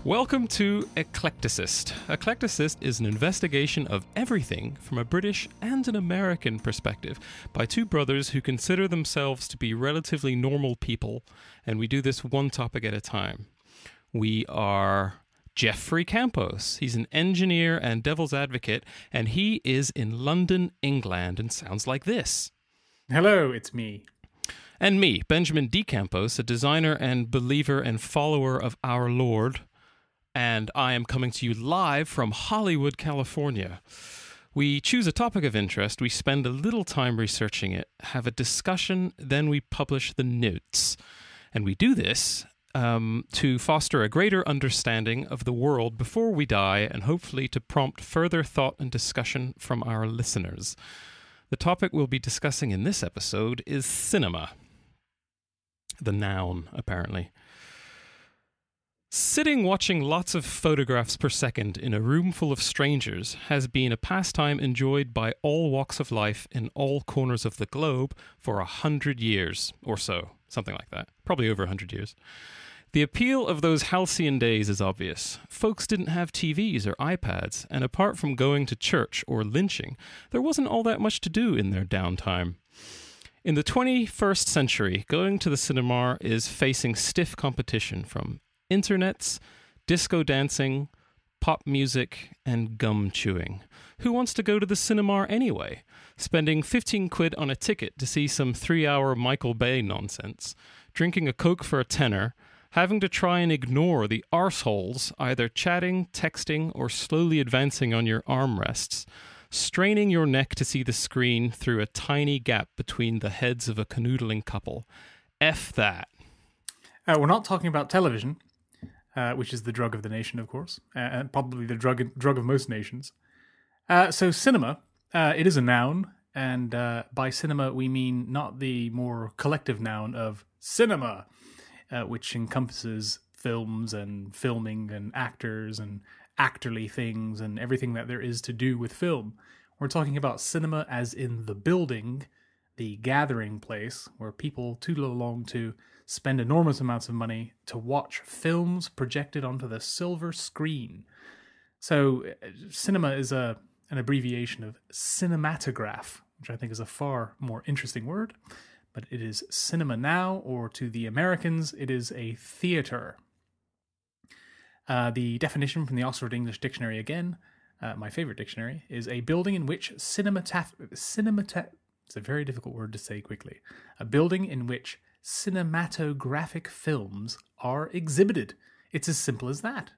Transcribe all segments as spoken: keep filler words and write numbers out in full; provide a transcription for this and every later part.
Welcome to Eclecticist. Eclecticist is an investigation of everything from a British and an American perspective by two brothers who consider themselves to be relatively normal people, and we do this one topic at a time. We are Jeffrey Campos. He's an engineer and devil's advocate, and he is in London, England, and sounds like this. Hello, it's me. And me, Benjamin D. Campos, a designer and believer and follower of our Lord, and I am coming to you live from Hollywood, California. We choose a topic of interest, we spend a little time researching it, have a discussion, then we publish the notes. And we do this um, to foster a greater understanding of the world before we die, and hopefully to prompt further thought and discussion from our listeners. The topic we'll be discussing in this episode is cinema. The noun, apparently. Sitting watching lots of photographs per second in a room full of strangers has been a pastime enjoyed by all walks of life in all corners of the globe for a hundred years or so, something like that, probably over a hundred years. The appeal of those halcyon days is obvious. Folks didn't have T Vs or iPads, and apart from going to church or lynching, there wasn't all that much to do in their downtime. In the twenty-first century, going to the cinema is facing stiff competition from internets, disco dancing, pop music, and gum chewing. Who wants to go to the cinema anyway? Spending fifteen quid on a ticket to see some three-hour Michael Bay nonsense, drinking a Coke for a tenner, having to try and ignore the arseholes either chatting, texting, or slowly advancing on your armrests, straining your neck to see the screen through a tiny gap between the heads of a canoodling couple. F that. Uh, we're not talking about television, uh, which is the drug of the nation, of course, uh, and probably the drug drug of most nations. Uh, so cinema, uh, it is a noun, and uh, by cinema we mean not the more collective noun of cinema, uh, which encompasses films and filming and actors and actorly things and everything that there is to do with film. We're talking about cinema as in the building, the gathering place where people tootle along to spend enormous amounts of money to watch films projected onto the silver screen. So cinema is a an abbreviation of cinematograph, which I think is a far more interesting word, but it is cinema now, or to the Americans, it is a theater. Uh, the definition from the Oxford English Dictionary again, uh, my favorite dictionary, is a building in which cinemataf- cinemata- it's a very difficult word to say quickly, a building in which cinematographic films are exhibited. It's as simple as that.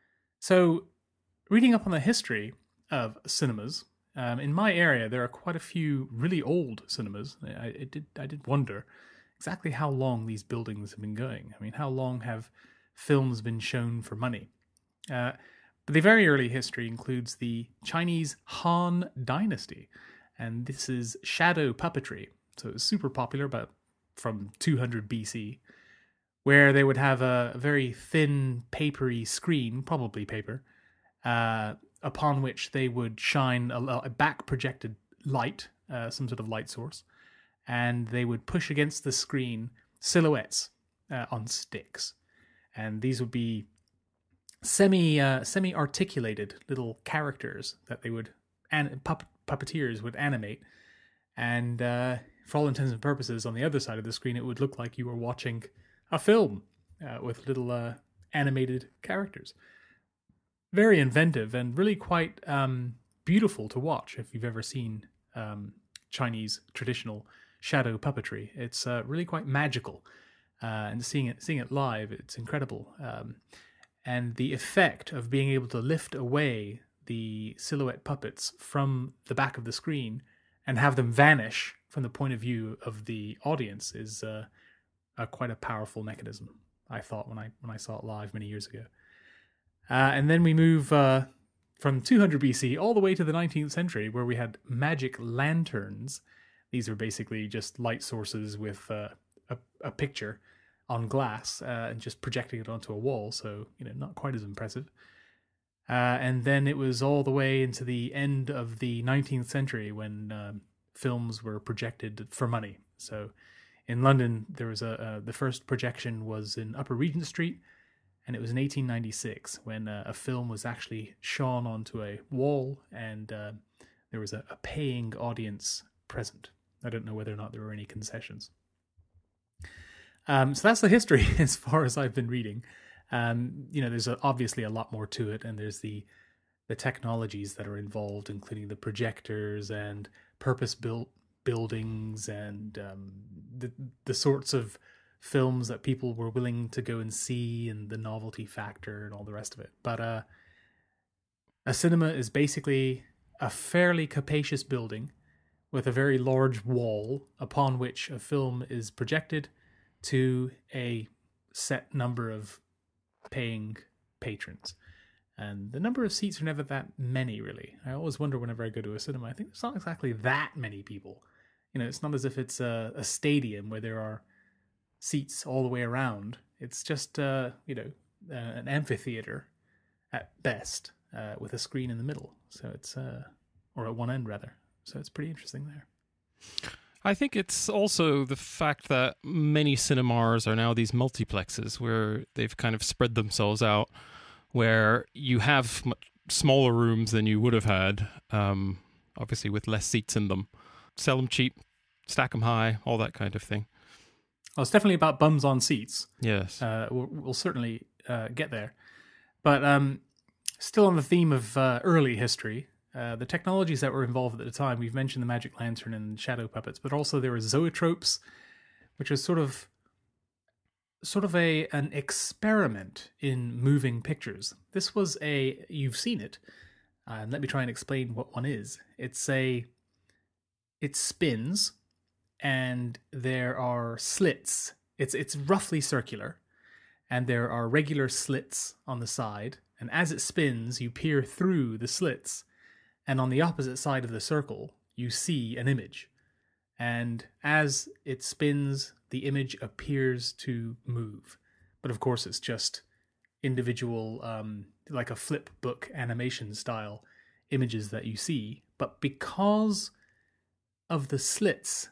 So, reading up on the history of cinemas, um, in my area there are quite a few really old cinemas. I, I did I did wonder exactly how long these buildings have been going. I mean, how long have films been shown for money? Uh, but the very early history includes the Chinese Han Dynasty, and this is shadow puppetry. So it was super popular about from two hundred B C, where they would have a very thin, papery screen, probably paper, uh, upon which they would shine a, a back-projected light, uh, some sort of light source, and they would push against the screen silhouettes uh, on sticks. And these would be semi uh, semi articulated little characters that they would an- pupp- puppeteers would animate, and uh, for all intents and purposes, on the other side of the screen, it would look like you were watching a film uh, with little uh, animated characters. Very inventive and really quite um, beautiful to watch if you've ever seen um, Chinese traditional shadow puppetry. It's uh, really quite magical. Uh, and seeing it, seeing it live, it's incredible. Um, and the effect of being able to lift away the silhouette puppets from the back of the screen and have them vanish from the point of view of the audience is uh, a, quite a powerful mechanism, I thought, when I when I saw it live many years ago. Uh, and then we move uh, from two hundred B C all the way to the nineteenth century, where we had magic lanterns. These are basically just light sources with uh, a, a picture on glass uh, and just projecting it onto a wall, so you know, not quite as impressive. Uh, and then it was all the way into the end of the nineteenth century when um, films were projected for money. So in London, there was a uh, the first projection was in Upper Regent Street, And it was in eighteen ninety-six when uh, a film was actually shone onto a wall, and uh, there was a, a paying audience present. I don't know whether or not there were any concessions. Um, so that's the history as far as I've been reading. Um, you know, there's a, obviously a lot more to it, and there's the the technologies that are involved, including the projectors and purpose-built buildings, and um, the the sorts of films that people were willing to go and see, and the novelty factor and all the rest of it. But uh, a cinema is basically a fairly capacious building with a very large wall upon which a film is projected to a set number of paying patrons. And the number of seats are never that many, really. I always wonder whenever I go to a cinema, I think there's not exactly that many people. You know, it's not as if it's a, a stadium where there are seats all the way around. It's just, uh, you know, uh, an amphitheater at best, uh, with a screen in the middle. So it's, uh, or at one end rather. So it's pretty interesting there. I think it's also the fact that many cinemas are now these multiplexes where they've kind of spread themselves out, where you have much smaller rooms than you would have had, um, obviously with less seats in them. Sell them cheap, stack them high, all that kind of thing. Well, it's definitely about bums on seats. Yes. Uh, we'll, we'll certainly uh, get there. But um, still on the theme of uh, early history, uh, the technologies that were involved at the time, we've mentioned the magic lantern and shadow puppets, but also there were zoetropes, which was sort of sort of a an experiment in moving pictures. This was a, you've seen it, uh, and let me try and explain what one is. It's a, it spins, and there are slits. It's it's roughly circular, and there are regular slits on the side, and as it spins, you peer through the slits, and on the opposite side of the circle, you see an image. And as it spins, the image appears to move. But of course, it's just individual, um, like a flip book animation style images that you see. But because of the slits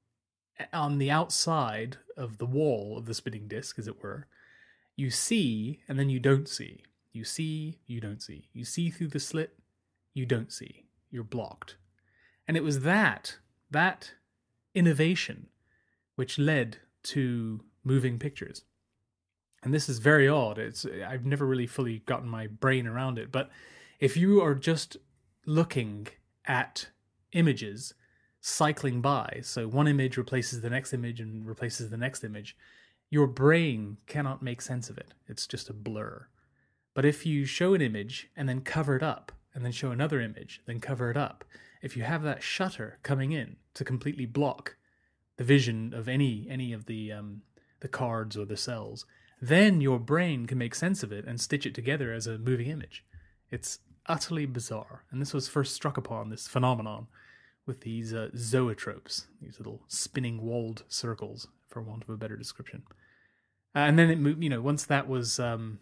on the outside of the wall of the spinning disc, as it were, you see and then you don't see. You see, you don't see. You see through the slit, you don't see. You're blocked. And it was that, that innovation which led to moving pictures. And this is very odd. It's I've never really fully gotten my brain around it. But if you are just looking at images cycling by, so one image replaces the next image and replaces the next image, your brain cannot make sense of it. It's just a blur. But if you show an image and then cover it up, and then show another image, then cover it up, if you have that shutter coming in to completely block the vision of any any of the um, the cards or the cells, then your brain can make sense of it and stitch it together as a moving image. It's utterly bizarre. And this was first struck upon, this phenomenon, with these uh, zoetropes, these little spinning walled circles, for want of a better description. Uh, and then it moved, you know, once that was, um,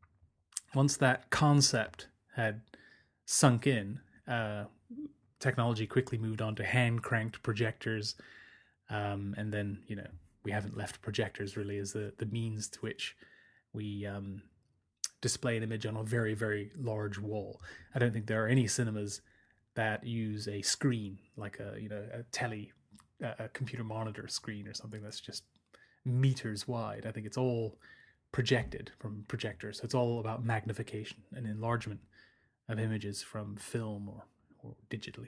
once that concept had sunk in, uh, technology quickly moved on to hand-cranked projectors, um, and then, you know, we haven't left projectors really as the, the means to which we um, display an image on a very, very large wall. I don't think there are any cinemas that use a screen, like a, you know, a telly, a computer monitor screen or something that's just meters wide. I think it's all projected from projectors. So it's all about magnification and enlargement of images from film or, or digitally.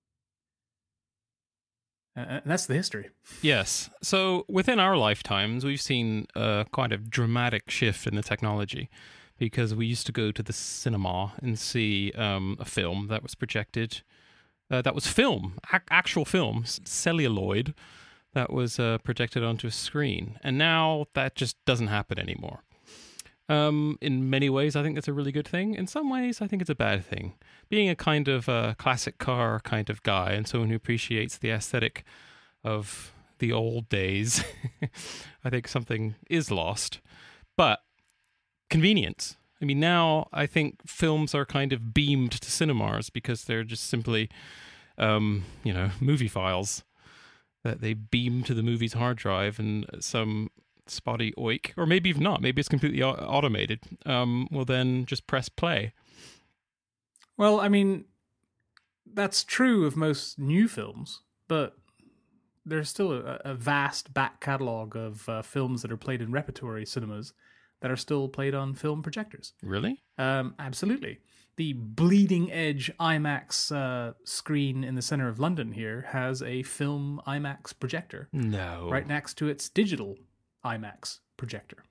Uh, and that's the history. Yes. So within our lifetimes, we've seen a quite a dramatic shift in the technology, because we used to go to the cinema and see um, a film that was projected, uh, that was film, ac- actual film, celluloid, that was uh, projected onto a screen. And now that just doesn't happen anymore. Um, in many ways, I think that's a really good thing. In some ways, I think it's a bad thing. Being a kind of uh, classic car kind of guy and someone who appreciates the aesthetic of the old days, I think something is lost. But convenience. I mean, now I think films are kind of beamed to cinemas because they're just simply, um, you know, movie files that they beam to the movie's hard drive, and some spotty oik, or maybe even not. Maybe it's completely au- automated. Um, well, then just press play. Well, I mean, that's true of most new films, but there's still a, a vast back catalogue of uh, films that are played in repertory cinemas that are still played on film projectors. Really? Um, absolutely. The bleeding edge IMAX uh, screen in the center of London here has a film IMAX projector. No. Right next to its digital IMAX projector.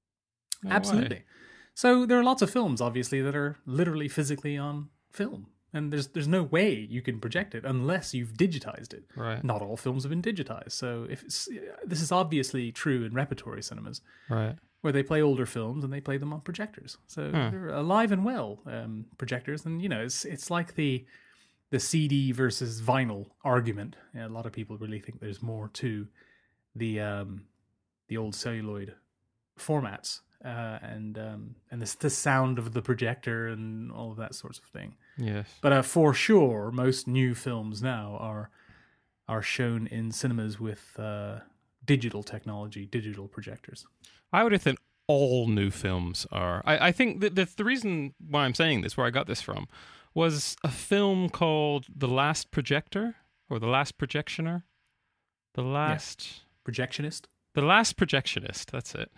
No Absolutely. way. So there are lots of films, obviously, that are literally physically on film. And there's there's no way you can project it unless you've digitized it. Right. Not all films have been digitized. So if it's, this is obviously true in repertory cinemas. Right. Where they play older films and they play them on projectors. So Huh. they're alive and well, um, projectors. And, you know, it's it's like the the C D versus vinyl argument. You know, a lot of people really think there's more to the um, the old celluloid formats uh, and um, and the, the sound of the projector and all of that sorts of thing. Yes. But uh, for sure, most new films now are are shown in cinemas with uh, digital technology, digital projectors. I would have thought all new films are. I, I think that the, the reason why I'm saying this, where I got this from, was a film called The Last Projector, or The Last Projectioner. The Last... Yeah. Projectionist? The Last Projectionist, that's it.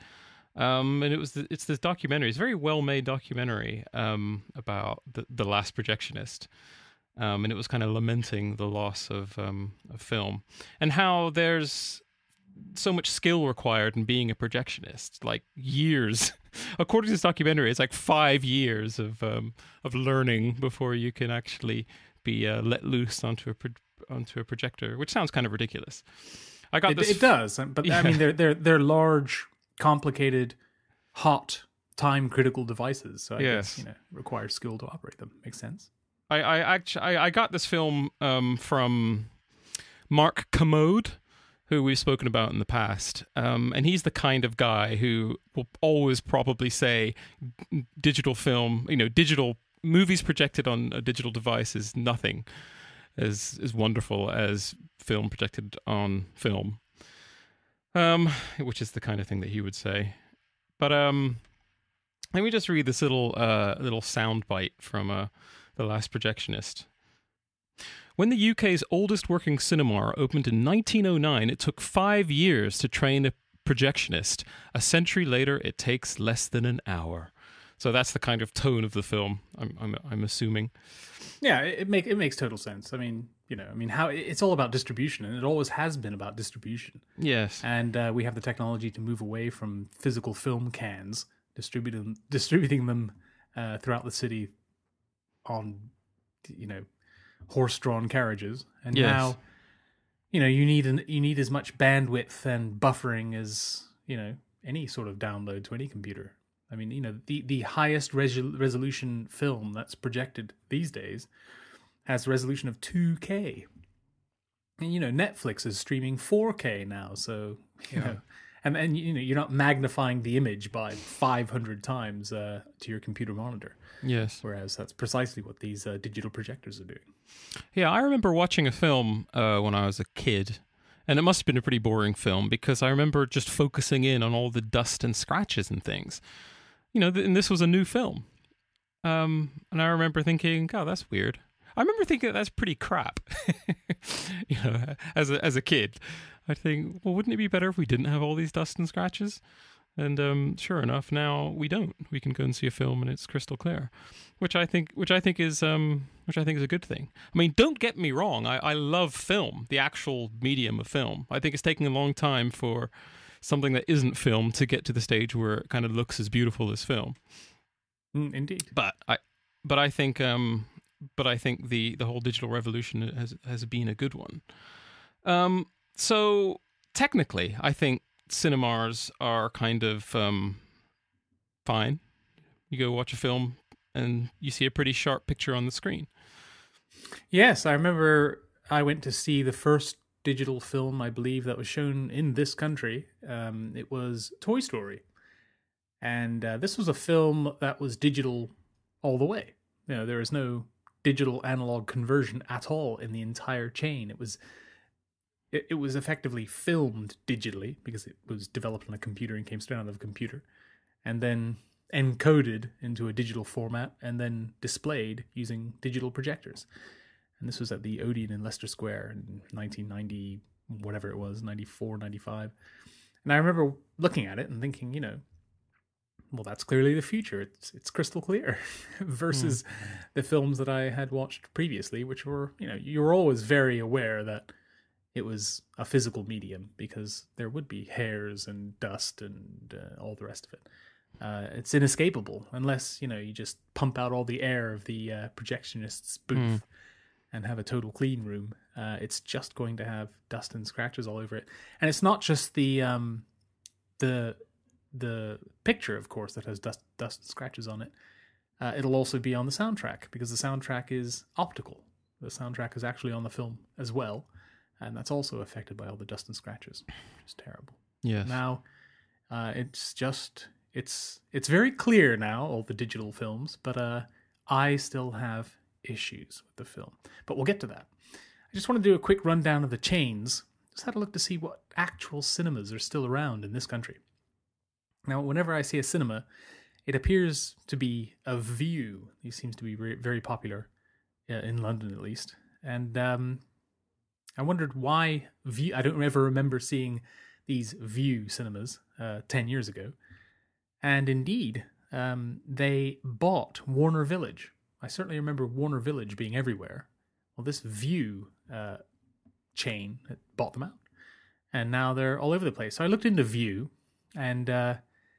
Um, and it was the, it's this documentary. It's a very well-made documentary um, about the, the Last Projectionist. Um, and it was kind of lamenting the loss of, um, of film. And how there's so much skill required in being a projectionist, like years. According to this documentary, it's like five years of um, of learning before you can actually be uh, let loose onto a pro- onto a projector, which sounds kind of ridiculous. I got it, this. It does, but yeah. I mean, they're they're they're large, complicated, hot, time-critical devices. So I Yes. guess you know requires skill to operate them. Makes sense. I I actually I, I got this film um, from Mark Commode, who we've spoken about in the past. Um, and he's the kind of guy who will always probably say digital film, you know, digital movies projected on a digital device is nothing as, as wonderful as film projected on film, um, which is the kind of thing that he would say. But um, let me just read this little, uh, little soundbite from uh, The Last Projectionist. When the U K's oldest working cinema opened in nineteen oh nine, it took five years to train a projectionist. A century later, it takes less than an hour. So that's the kind of tone of the film, I'm I'm, I'm assuming. Yeah, it, it make it makes total sense. I mean, you know, I mean, how it's all about distribution, and it always has been about distribution. Yes. And uh, we have the technology to move away from physical film cans, distributing distributing them uh, throughout the city on, you know, horse-drawn carriages, and Yes. now, you know, you need an, you need as much bandwidth and buffering as you know any sort of download to any computer. I mean, you know, the the highest resol- resolution film that's projected these days has a resolution of two K, and you know, Netflix is streaming four K now, so you Yeah. know. And and you know you're not magnifying the image by five hundred times uh, to your computer monitor. Yes. Whereas that's precisely what these uh, digital projectors are doing. Yeah, I remember watching a film uh, when I was a kid, and it must have been a pretty boring film because I remember just focusing in on all the dust and scratches and things. You know, th- and this was a new film. Um, and I remember thinking, oh, that's weird. I remember thinking that's pretty crap. You know, as a as a kid, I think, well, wouldn't it be better if we didn't have all these dust and scratches? And um, sure enough, now we don't. We can go and see a film and it's crystal clear, which I think, which I think is, um, which I think is a good thing. I mean, don't get me wrong. I, I love film, the actual medium of film. I think it's taking a long time for something that isn't film to get to the stage where it kind of looks as beautiful as film. Mm, indeed. But I, but I think, um, but I think the the whole digital revolution has has been a good one. Um, so technically, I think cinemas are kind of um, fine. You go watch a film and you see a pretty sharp picture on the screen. Yes, I remember I went to see the first digital film, I believe, that was shown in this country. Um, it was Toy Story. And uh, this was a film that was digital all the way. You know, there was no digital analog conversion at all in the entire chain. It was it, it was effectively filmed digitally because it was developed on a computer and came straight out of a computer, and then encoded into a digital format and then displayed using digital projectors. And this was at the Odeon in Leicester Square in nineteen ninety, whatever it was, ninety-four, ninety-five. And I remember looking at it and thinking, you know, well, that's clearly the future. It's it's crystal clear versus mm. the films that I had watched previously, which were, you know, you were always very aware that it was a physical medium because there would be hairs and dust and uh, all the rest of it. Uh, it's inescapable unless, you know, you just pump out all the air of the uh, projectionist's booth mm. and have a total clean room. Uh, it's just going to have dust and scratches all over it. And it's not just the um, the the picture, of course, that has dust, dust and scratches on it. Uh, it'll also be on the soundtrack because the soundtrack is optical. The soundtrack is actually on the film as well, and that's also affected by all the dust and scratches, which is terrible. Yes. Now, uh, it's just it's it's very clear now, all the digital films, but uh, I still have issues with the film. But we'll get to that. I just want to do a quick rundown of the chains. Just had a look to see what actual cinemas are still around in this country. Now, whenever I see a cinema, it appears to be a View. These seems to be very, very popular, uh, in London at least. And um, I wondered why View. I don't ever remember seeing these View cinemas uh, ten years ago. And indeed, um, they bought Warner Village. I certainly remember Warner Village being everywhere. Well, this View uh, chain bought them out. And now they're all over the place. So I looked into View, and uh,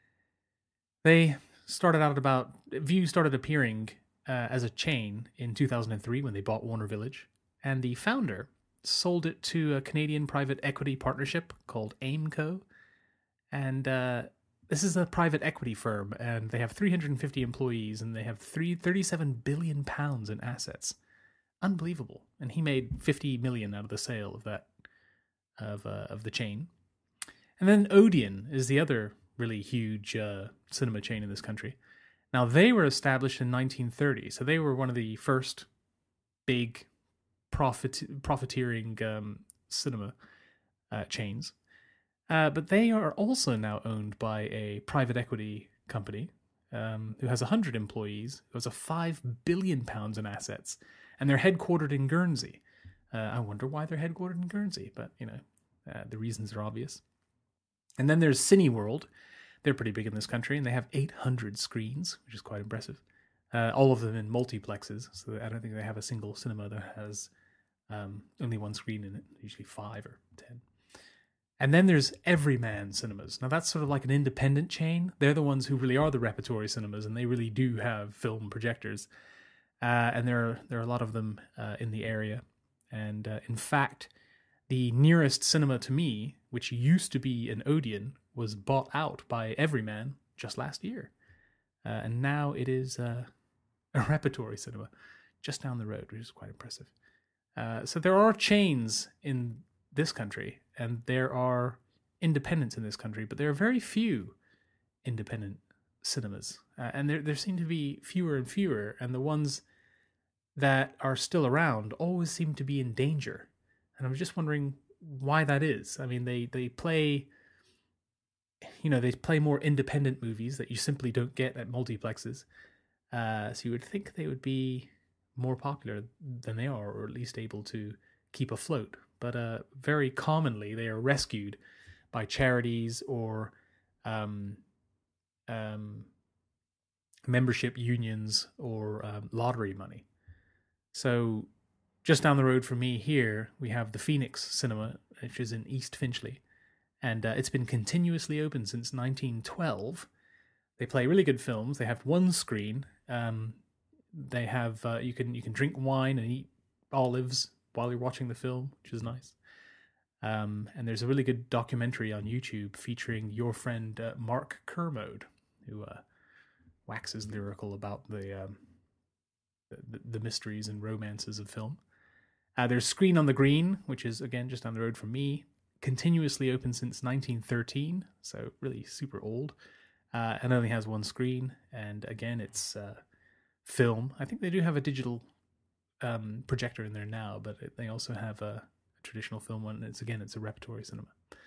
they started out at about... View started appearing uh, as a chain in two thousand three when they bought Warner Village. And the founder sold it to a Canadian private equity partnership called Aimco. And uh, this is a private equity firm, and they have three hundred fifty employees, and they have three, thirty-seven billion pounds in assets. Unbelievable. And he made fifty million out of the sale of that, of uh, of the chain. And then Odeon is the other really huge uh, cinema chain in this country. Now, they were established in nineteen thirty, so they were one of the first big profit profiteering um, cinema uh, chains. Uh, but they are also now owned by a private equity company um, who has one hundred employees, who has a five billion pounds in assets, and they're headquartered in Guernsey. Uh, I wonder why they're headquartered in Guernsey, but, you know, uh, the reasons are obvious. And then there's Cineworld. They're pretty big in this country, and they have eight hundred screens, which is quite impressive. Uh, all of them in multiplexes, so I don't think they have a single cinema that has um, only one screen in it, usually five or ten. And then there's Everyman Cinemas. Now, that's sort of like an independent chain. They're the ones who really are the repertory cinemas, and they really do have film projectors. Uh, and there are, there are a lot of them uh, in the area. And uh, in fact, the nearest cinema to me, which used to be an Odeon, was bought out by Everyman just last year. Uh, and now it is uh, a repertory cinema just down the road, which is quite impressive. Uh, so there are chains in this country, and there are independents in this country, but there are very few independent cinemas. Uh, and there, there seem to be fewer and fewer, and the ones that are still around always seem to be in danger. And I'm just wondering why that is. I mean, they, they play, you know, they play more independent movies that you simply don't get at multiplexes. Uh, so you would think they would be more popular than they are, or at least able to keep afloat. But uh, very commonly, they are rescued by charities or um, um, membership unions or um, lottery money. So just down the road from me here, we have the Phoenix Cinema, which is in East Finchley. And uh, it's been continuously open since nineteen twelve. They play really good films. They have one screen. Um, they have uh, you can you can drink wine and eat olives while you're watching the film, which is nice. Um, and there's a really good documentary on YouTube featuring your friend uh, Mark Kermode, who uh, waxes lyrical about the, um, the the mysteries and romances of film. Uh, there's Screen on the Green, which is, again, just down the road from me. Continuously open since nineteen thirteen, so really super old. Uh, and only has one screen, and again, it's uh, film. I think they do have a digital um, projector in there now, but they also have a traditional film one. It's again, it's a repertory cinema.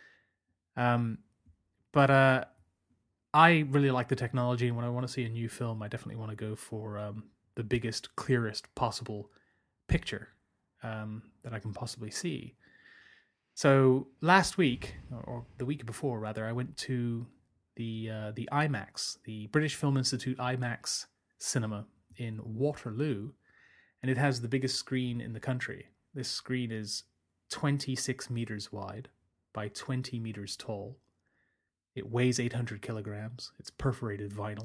Um, but uh, I really like the technology, and when I want to see a new film, I definitely want to go for um, the biggest, clearest possible picture um, that I can possibly see. So last week, or the week before rather, I went to the uh, the IMAX, the British Film Institute IMAX cinema in Waterloo, and it has the biggest screen in the country. This screen is twenty-six meters wide by twenty meters tall. It weighs eight hundred kilograms. It's perforated vinyl,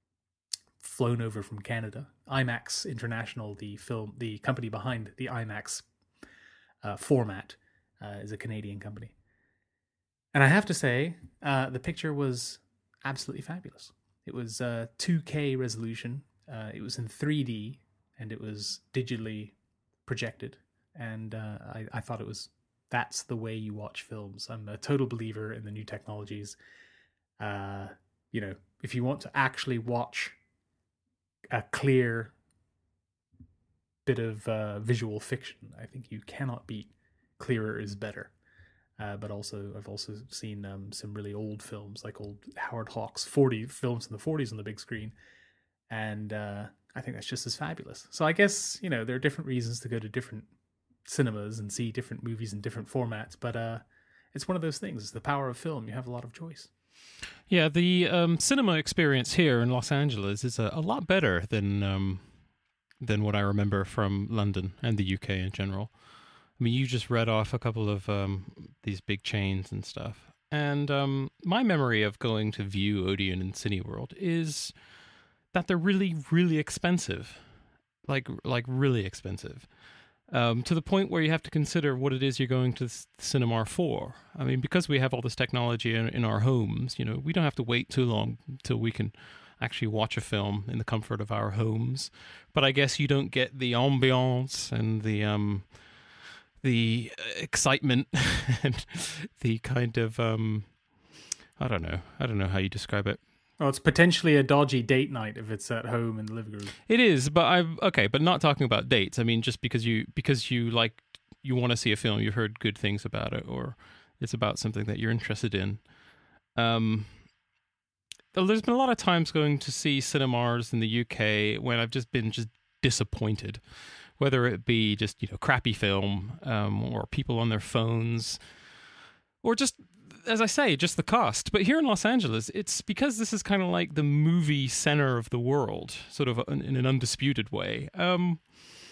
flown over from Canada. IMAX International, the film, the company behind the IMAX uh, format, uh, is a Canadian company. And I have to say, uh, the picture was absolutely fabulous. It was uh, two K resolution. Uh, it was in three D, and it was digitally projected. And uh, I, I thought it was, that's the way you watch films. I'm a total believer in the new technologies. Uh, you know, if you want to actually watch a clear bit of uh, visual fiction, I think you cannot beat clearer is better. Uh, but also, I've also seen um, some really old films, like old Howard Hawks forty films in the forties on the big screen, and uh, I think that's just as fabulous. So I guess, you know, there are different reasons to go to different cinemas and see different movies in different formats, but uh, it's one of those things. It's the power of film. You have a lot of choice. Yeah, the um, cinema experience here in Los Angeles is a, a lot better than um, than what I remember from London and the U K in general. I mean, you just read off a couple of um, these big chains and stuff, and um, my memory of going to view Odeon and Cineworld is that they're really, really expensive, like like really expensive. Um, to the point where you have to consider what it is you're going to the cinema for. I mean, because we have all this technology in, in our homes, you know, we don't have to wait too long till we can actually watch a film in the comfort of our homes. But I guess you don't get the ambiance and the um, the excitement and the kind of um, I don't know, I don't know how you describe it. Well, it's potentially a dodgy date night if it's at home in the living room. It is, but I've okay, but not talking about dates. I mean, just because you because you like you want to see a film, you've heard good things about it, or it's about something that you're interested in. Um, there's been a lot of times going to see cinemas in the U K when I've just been just disappointed, whether it be just, you know, crappy film, um, or people on their phones, or just, as I say, just the cost. But here in Los Angeles, it's because this is kind of like the movie center of the world, sort of in, in an undisputed way. Um,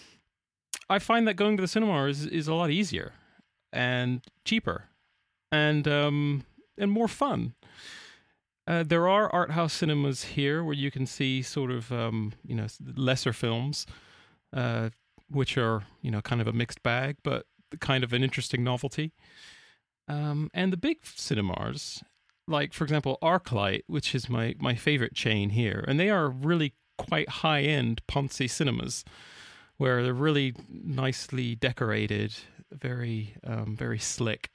I find that going to the cinema is, is a lot easier and cheaper and um, and more fun. Uh, there are art house cinemas here where you can see sort of um, you know, lesser films, uh, which are, you know, kind of a mixed bag, but kind of an interesting novelty. Um, and the big cinemas, like, for example, ArcLight, which is my, my favorite chain here, and they are really quite high-end Ponzi cinemas, where they're really nicely decorated, very um, very slick.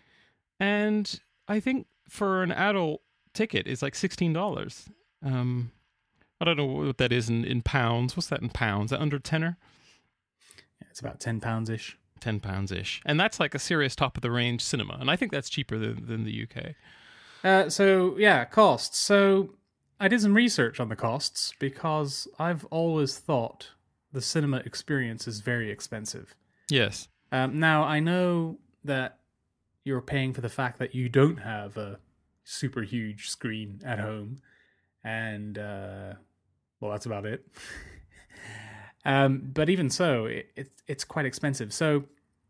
And I think for an adult ticket, it's like sixteen dollars. Um, I don't know what that is in, in pounds. What's that in pounds? Is that under tenner? Yeah, it's about ten pounds-ish. ten pounds-ish. And that's like a serious top-of-the-range cinema. And I think that's cheaper than, than the U K. Uh, so, yeah, costs. So I did some research on the costs because I've always thought the cinema experience is very expensive. Yes. Um, now, I know that you're paying for the fact that you don't have a super huge screen at home. And, uh, well, that's about it. Um, but even so, it, it, it's quite expensive. So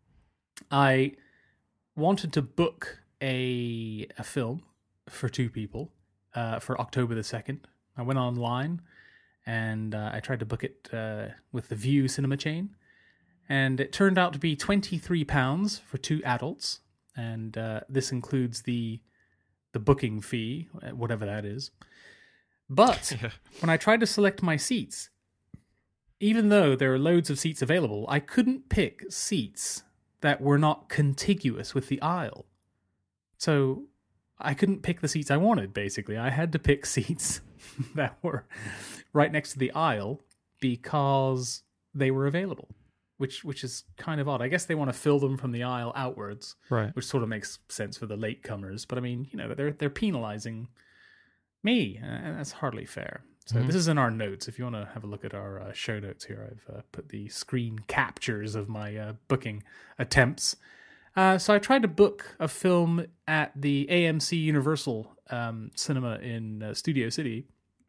I wanted to book a a film for two people uh, for October the second. I went online and uh, I tried to book it uh, with the View cinema chain. And it turned out to be twenty-three pounds for two adults. And uh, this includes the the booking fee, whatever that is. But yeah. When I tried to select my seats, even though there are loads of seats available, I couldn't pick seats that were not contiguous with the aisle. So I couldn't pick the seats I wanted, basically. I had to pick seats that were right next to the aisle because they were available. which which is kind of odd. I guess they want to fill them from the aisle outwards, Right. which sort of makes sense for the latecomers. But I mean, you know, they're they're penalizing me, and that's hardly fair. So Mhm. this is in our notes. If you want to have a look at our uh, show notes here, I've uh, put the screen captures of my uh, booking attempts. Uh, so I tried to book a film at the A M C Universal um, Cinema in uh, Studio City,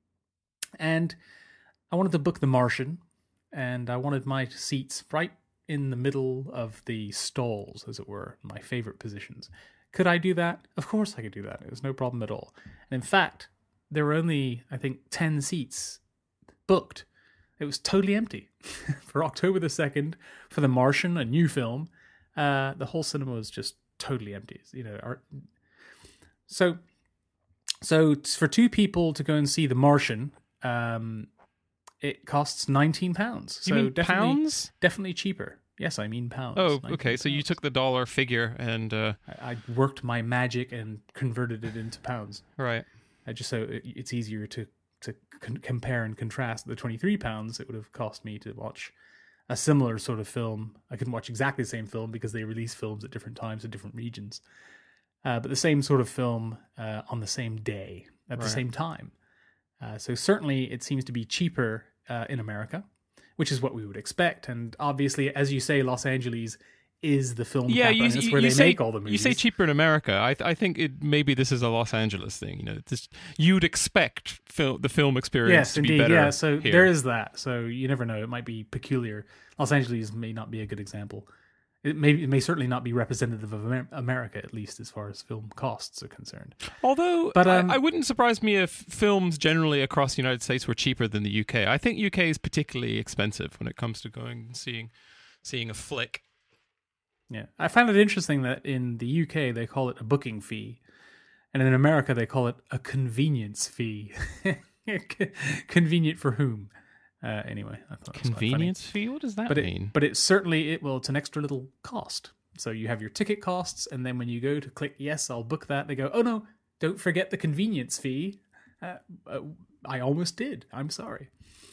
and I wanted to book The Martian, and I wanted my seats right in the middle of the stalls, as it were, my favorite positions. Could I do that? Of course I could do that. It was no problem at all. And in fact, there were only, I think, ten seats booked. It was totally empty for October the second for The Martian, a new film. Uh, the whole cinema was just totally empty. You know, our, so so for two people to go and see The Martian, um, it costs nineteen pounds. You so mean definitely, pounds? Definitely cheaper. Yes, I mean pounds. Oh, nineteen okay. So you pounds. took the dollar figure and uh, I, I worked my magic and converted it into pounds. right. I just so it, it's easier to to con- compare and contrast. The twenty-three pounds it would have cost me to watch a similar sort of film. I couldn't watch exactly the same film because they release films at different times in different regions. Uh, but the same sort of film uh, on the same day at the Right. same time. Uh, so certainly it seems to be cheaper uh, in America, which is what we would expect. And obviously, as you say, Los Angeles is the film Yeah, capital, you, and it's you, where you they say, make all the movies. You say cheaper in America. I th- I think it maybe this is a Los Angeles thing. You know, this, you'd expect fil- the film experience Yes, to indeed. be better. Yeah, so here. there is that. So you never know. It might be peculiar. Los Angeles may not be a good example. It may it may certainly not be representative of Amer- America, at least as far as film costs are concerned. Although, But, um, I, I wouldn't surprise me if films generally across the United States were cheaper than the U K. I think U K is particularly expensive when it comes to going and seeing seeing a flick. Yeah, I find it interesting that in the U K they call it a booking fee, and in America they call it a convenience fee. Convenient for whom? Uh, anyway, I thought it was quite funny. Convenience fee? What does that But mean? it, but it's certainly it. Well, it's an extra little cost. So you have your ticket costs, and then when you go to click yes, I'll book that. They go, oh no, don't forget the convenience fee. Uh, uh, I almost did. I'm sorry.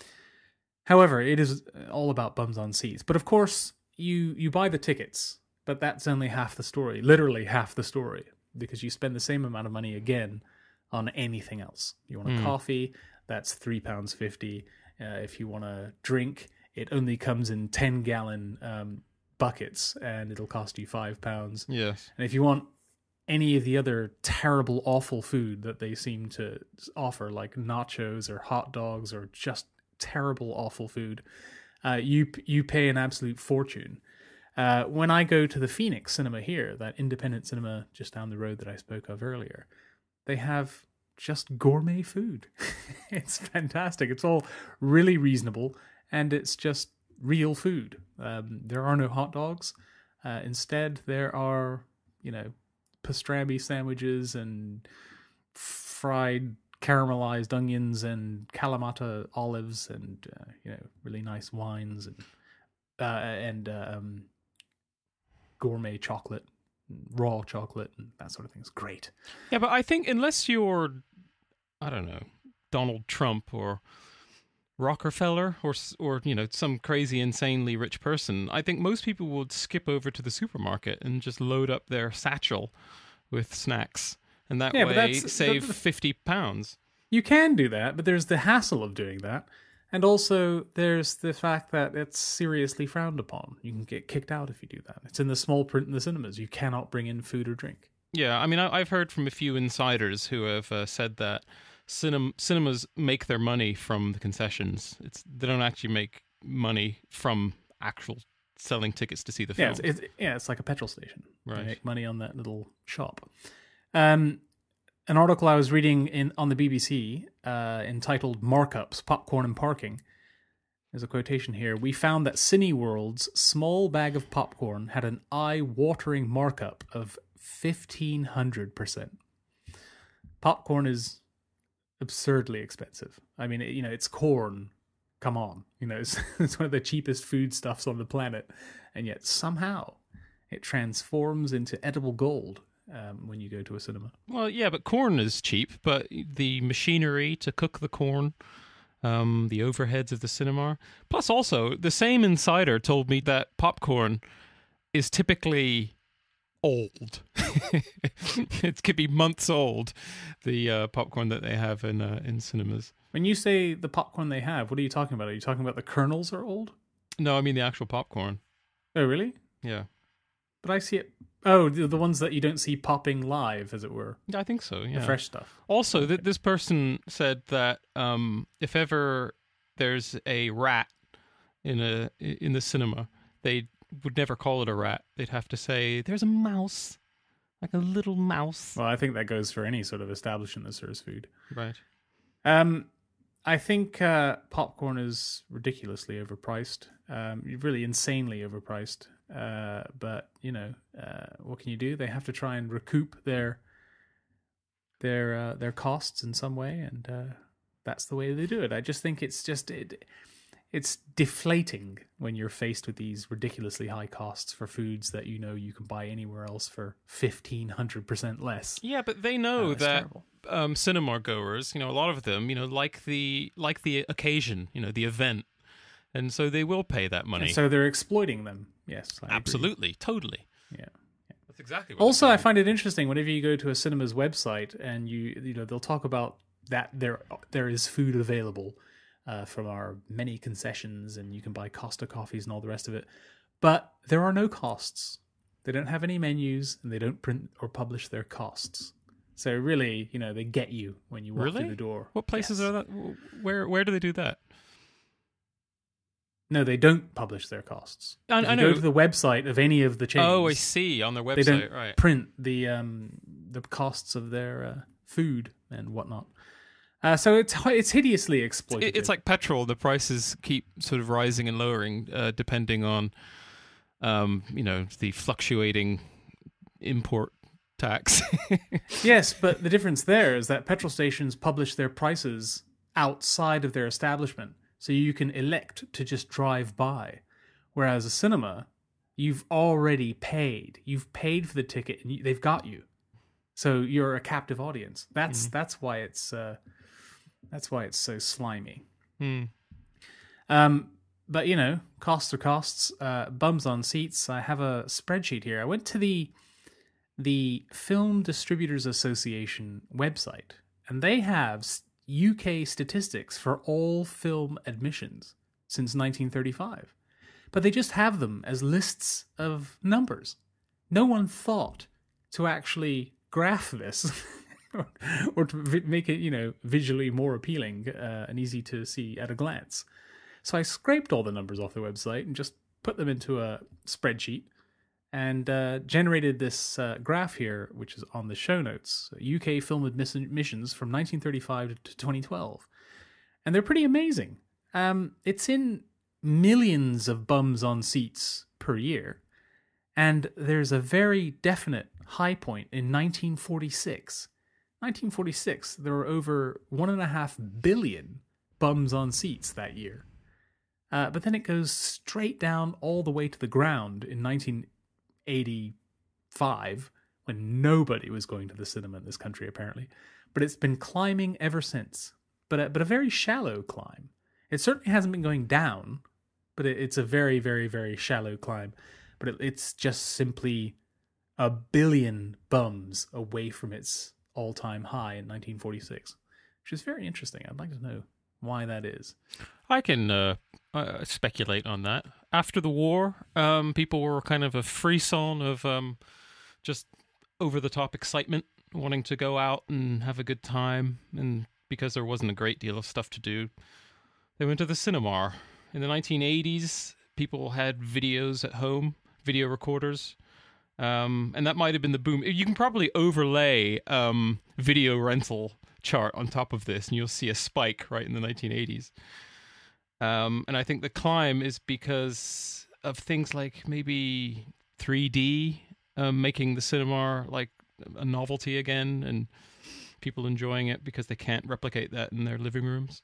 However, it is all about bums on seats. But of course, you you buy the tickets, but that's only half the story. Literally half the story, because you spend the same amount of money again on anything else. You want a Mm. coffee? That's three pounds fifty. Uh, if you want a drink, it only comes in ten gallon um, buckets, and it'll cost you five pounds. Yes. And if you want any of the other terrible, awful food that they seem to offer, like nachos or hot dogs or just terrible, awful food, uh, you you pay an absolute fortune. Uh, when I go to the Phoenix Cinema here, that independent cinema just down the road that I spoke of earlier, they have just gourmet food. It's fantastic. It's all really reasonable, and it's just real food. Um, there are no hot dogs. Uh, instead, there are, you know, pastrami sandwiches and fried caramelized onions and Kalamata olives and, uh, you know, really nice wines and uh, and um, gourmet chocolate, raw chocolate, and that sort of thing. It's great. Yeah, but I think unless you're, I don't know, Donald Trump or Rockefeller or s- or you know some crazy insanely rich person, I think most people would skip over to the supermarket and just load up their satchel with snacks, and that Yeah, but way that's- save the- the- fifty pounds. You can do that, but there's the hassle of doing that. And also, there's the fact that it's seriously frowned upon. You can get kicked out if you do that. It's in the small print in the cinemas. You cannot bring in food or drink. Yeah, I mean, I, I've heard from a few insiders who have uh, said that cinem- cinemas make their money from the concessions. It's they don't actually make money from actual selling tickets to see the Yeah, film. it's, it's, yeah, it's like a petrol station. Right. They make money on that little shop. Um, an article I was reading in on the B B C uh, entitled "Markups: Popcorn and Parking." There's a quotation here. We found that Cineworld's small bag of popcorn had an eye-watering markup of fifteen hundred percent. Popcorn is absurdly expensive. I mean, it, you know, it's corn. Come on. You know, it's, it's one of the cheapest foodstuffs on the planet. And yet somehow it transforms into edible gold um, when you go to a cinema. Well, yeah, but corn is cheap, but the machinery to cook the corn um, the overheads of the cinema. Plus, also, the same insider told me that popcorn is typically old. It could be months old, the uh, popcorn that they have in uh, in cinemas. When you say the popcorn they have, what are you talking about? Are you talking about the kernels are old? No, I mean the actual popcorn. Oh, really? Yeah. But I see it. Oh, the, the ones that you don't see popping live, as it were. I think so, yeah. The fresh stuff. Also, th- this person said that um, if ever there's a rat in a in the cinema, they would never call it a rat. They'd have to say, there's a mouse, like a little mouse. Well, I think that goes for any sort of establishment that serves food. Right. Um, I think uh, popcorn is ridiculously overpriced. Um, really insanely overpriced. Uh, but you know, uh, what can you do? They have to try and recoup their their uh, their costs in some way, and uh, that's the way they do it. I just think it's just it, it's deflating when you're faced with these ridiculously high costs for foods that you know you can buy anywhere else for fifteen hundred percent less. Yeah, but they know Uh, it's that terrible. um, cinema goers, you know, a lot of them, you know, like the like the occasion, you know, the event, and so they will pay that money. And so they're exploiting them. Yes, I agree. Absolutely, totally. Yeah. That's exactly what Also, they're I doing. find it interesting whenever you go to a cinema's website and you you know they'll talk about that there there is food available uh, from our many concessions, and you can buy Costa coffees and all the rest of it, but there are no costs. They don't have any menus, and they don't print or publish their costs. So really, you know, they get you when you walk Really? through the door. What places Yes. are that? Where where do they do that? No, they don't publish their costs. I- If I you know. go to the website of any of the chains. Oh, I see. On their They website, don't right? print the um, the costs of their uh, food and whatnot. Uh, so it's it's hideously exploitative. It- It's like petrol. The prices keep sort of rising and lowering uh, depending on, um, you know, the fluctuating import tax. Yes, but the difference there is that petrol stations publish their prices outside of their establishment, so you can elect to just drive by. Whereas a cinema, you've already paid. You've paid for the ticket, and you, they've got you. So you're a captive audience. That's that's why it's uh, that's why it's so slimy. Hmm. Um, but you know, costs are costs. Uh, bums on seats. I have a spreadsheet here. I went to the the Film Distributors Association website, and they have s- U K statistics for all film admissions since nineteen thirty-five. But they just have them as lists of numbers. No one thought to actually graph this or to vi- make it, you know, visually more appealing uh, and easy to see at a glance. So I scraped all the numbers off the website and just put them into a spreadsheet and uh, generated this uh, graph here, which is on the show notes. U K film admis- admissions from nineteen thirty-five to twenty twelve. And they're pretty amazing. Um, it's in millions of bums on seats per year. And there's a very definite high point in nineteen forty-six. nineteen forty-six, there were over one and a half billion bums on seats that year. Uh, but then it goes straight down all the way to the ground in nineteen eighty-five, when nobody was going to the cinema in this country, apparently. But it's been climbing ever since. But a, but a very shallow climb. It certainly hasn't been going down, but it, it's a very, very, very shallow climb. But it, it's just simply a billion bums away from its all-time high in nineteen forty-six, which is very interesting. I'd like to know why that is. I can uh, uh, speculate on that. After the war, um, people were kind of a frisson of um, just over-the-top excitement, wanting to go out and have a good time, and because there wasn't a great deal of stuff to do, they went to the cinema. In the nineteen eighties, people had videos at home, video recorders, um, and that might have been the boom. You can probably overlay um, video rental chart on top of this, and you'll see a spike right in the nineteen eighties. Um, and I think the climb is because of things like maybe three D, um, making the cinema like a novelty again, and people enjoying it because they can't replicate that in their living rooms.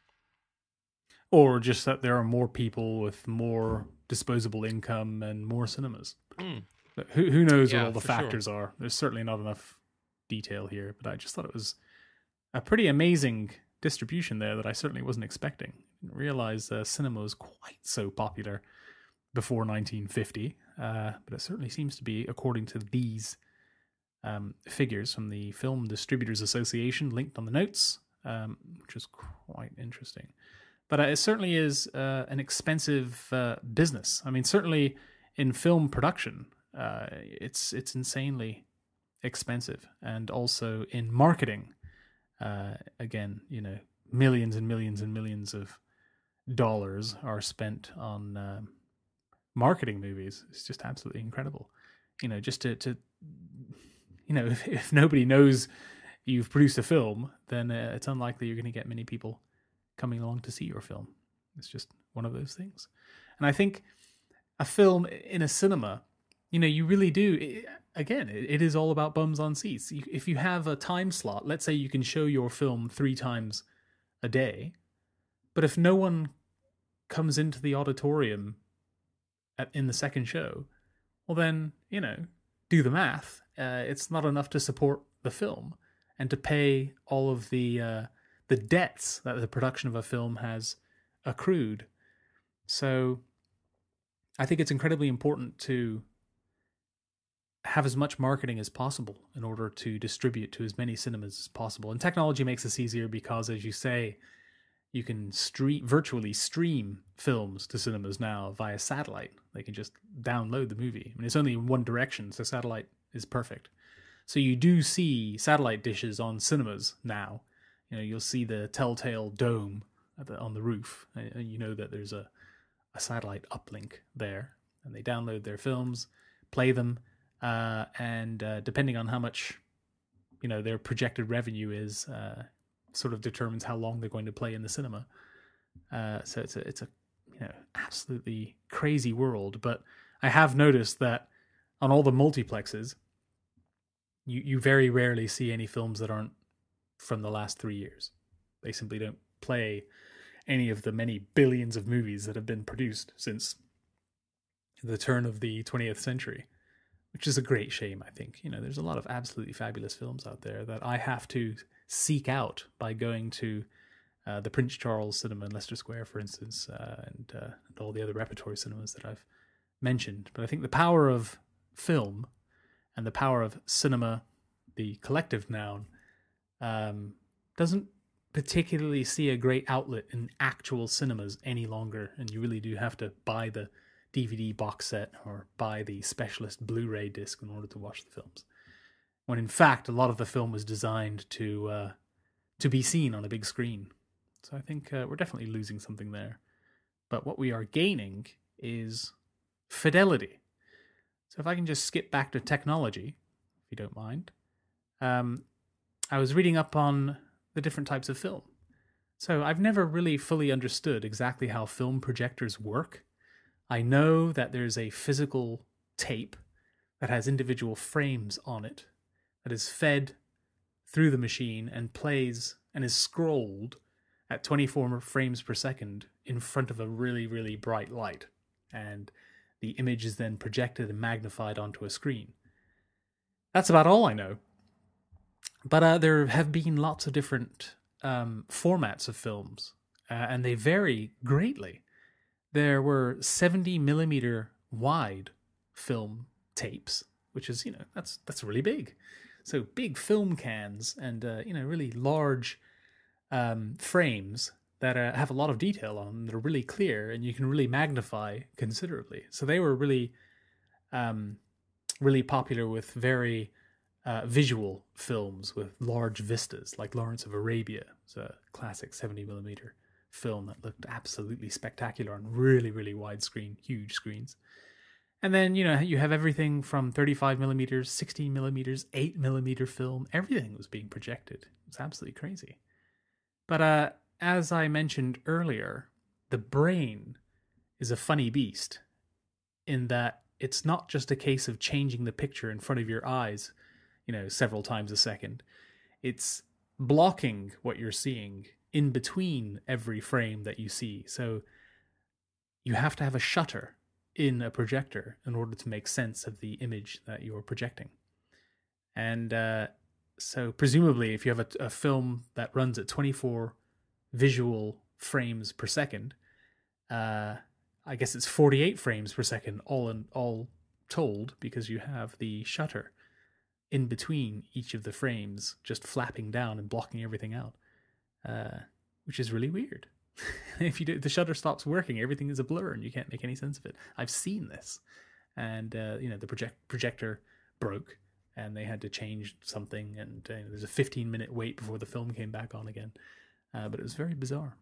Or just that there are more people with more disposable income and more cinemas. Mm. But who who knows Yeah, what all the for sure. factors are? There's certainly not enough detail here, but I just thought it was a pretty amazing distribution there that I certainly wasn't expecting Didn't realize uh, cinema was quite so popular before nineteen fifty, uh, but it certainly seems to be, according to these um, figures from the Film Distributors Association, linked on the notes, um, which is quite interesting. But uh, it certainly is uh, an expensive uh, business. I mean, certainly in film production, uh, it's it's insanely expensive, and also in marketing, uh, again, you know, millions and millions and millions of dollars are spent on um, marketing movies. It's just absolutely incredible. You know, just to, to you know, if, if nobody knows you've produced a film, then uh, it's unlikely you're going to get many people coming along to see your film. It's just one of those things. And I think a film in a cinema, you know, you really do, it, again, it, it is all about bums on seats. You, if you have a time slot, let's say you can show your film three times a day, but if no one comes into the auditorium at, in the second show, well then, you know, do the math. Uh, it's not enough to support the film and to pay all of the uh, the debts that the production of a film has accrued. So I think it's incredibly important to have as much marketing as possible in order to distribute to as many cinemas as possible. And technology makes this easier because, as you say, you can stream, virtually stream films to cinemas now via satellite. They can just download the movie. I mean, it's only in one direction, so satellite is perfect. So you do see satellite dishes on cinemas now. You know, you'll see the telltale dome at the, on the roof, and you know that there's a, a satellite uplink there. And they download their films, play them, uh, and uh, depending on how much, you know, their projected revenue is, uh, sort of determines how long they're going to play in the cinema. Uh, so it's a, it's a, you know, absolutely crazy world. But I have noticed that on all the multiplexes, you, you very rarely see any films that aren't from the last three years. They simply don't play any of the many billions of movies that have been produced since the turn of the twentieth century, which is a great shame, I think. You know, there's a lot of absolutely fabulous films out there that I have to seek out by going to uh, the Prince Charles Cinema in Leicester Square, for instance, uh, and, uh, and all the other repertory cinemas that I've mentioned. But I think the power of film and the power of cinema, the collective noun, um, doesn't particularly see a great outlet in actual cinemas any longer, and you really do have to buy the D V D box set or buy the specialist Blu-ray disc in order to watch the films. When in fact, a lot of the film was designed to uh, to be seen on a big screen. So I think uh, we're definitely losing something there. But what we are gaining is fidelity. So if I can just skip back to technology, if you don't mind. Um, I was reading up on the different types of film. So I've never really fully understood exactly how film projectors work. I know that there's a physical tape that has individual frames on it that is fed through the machine and plays and is scrolled at twenty-four frames per second in front of a really, really bright light. And the image is then projected and magnified onto a screen. That's about all I know. But uh, there have been lots of different um, formats of films, uh, and they vary greatly. There were seventy millimeter wide film tapes, which is, you know, that's that's really big. So big film cans and, uh, you know, really large um, frames that uh, have a lot of detail on them that are really clear and you can really magnify considerably. So they were really, um, really popular with very uh, visual films with large vistas, like Lawrence of Arabia. It's a classic seventy millimeter film that looked absolutely spectacular on really, really widescreen, huge screens. And then, you know, you have everything from thirty-five millimeters, sixteen millimeters, eight millimeter film. Everything was being projected. It's absolutely crazy. But uh, as I mentioned earlier, the brain is a funny beast in that it's not just a case of changing the picture in front of your eyes, you know, several times a second. It's blocking what you're seeing in between every frame that you see. So you have to have a shutter in a projector in order to make sense of the image that you're projecting. And uh, so presumably if you have a, a film that runs at twenty-four visual frames per second. Uh, I guess it's forty-eight frames per second, all in all told, because you have the shutter in between each of the frames, just flapping down and blocking everything out, uh, which is really weird. If you do, the shutter stops working, everything is a blur, and you can't make any sense of it. I've seen this, and uh, you know the project projector broke, and they had to change something, and uh, there's a fifteen minute wait before the film came back on again. Uh, but it was very bizarre.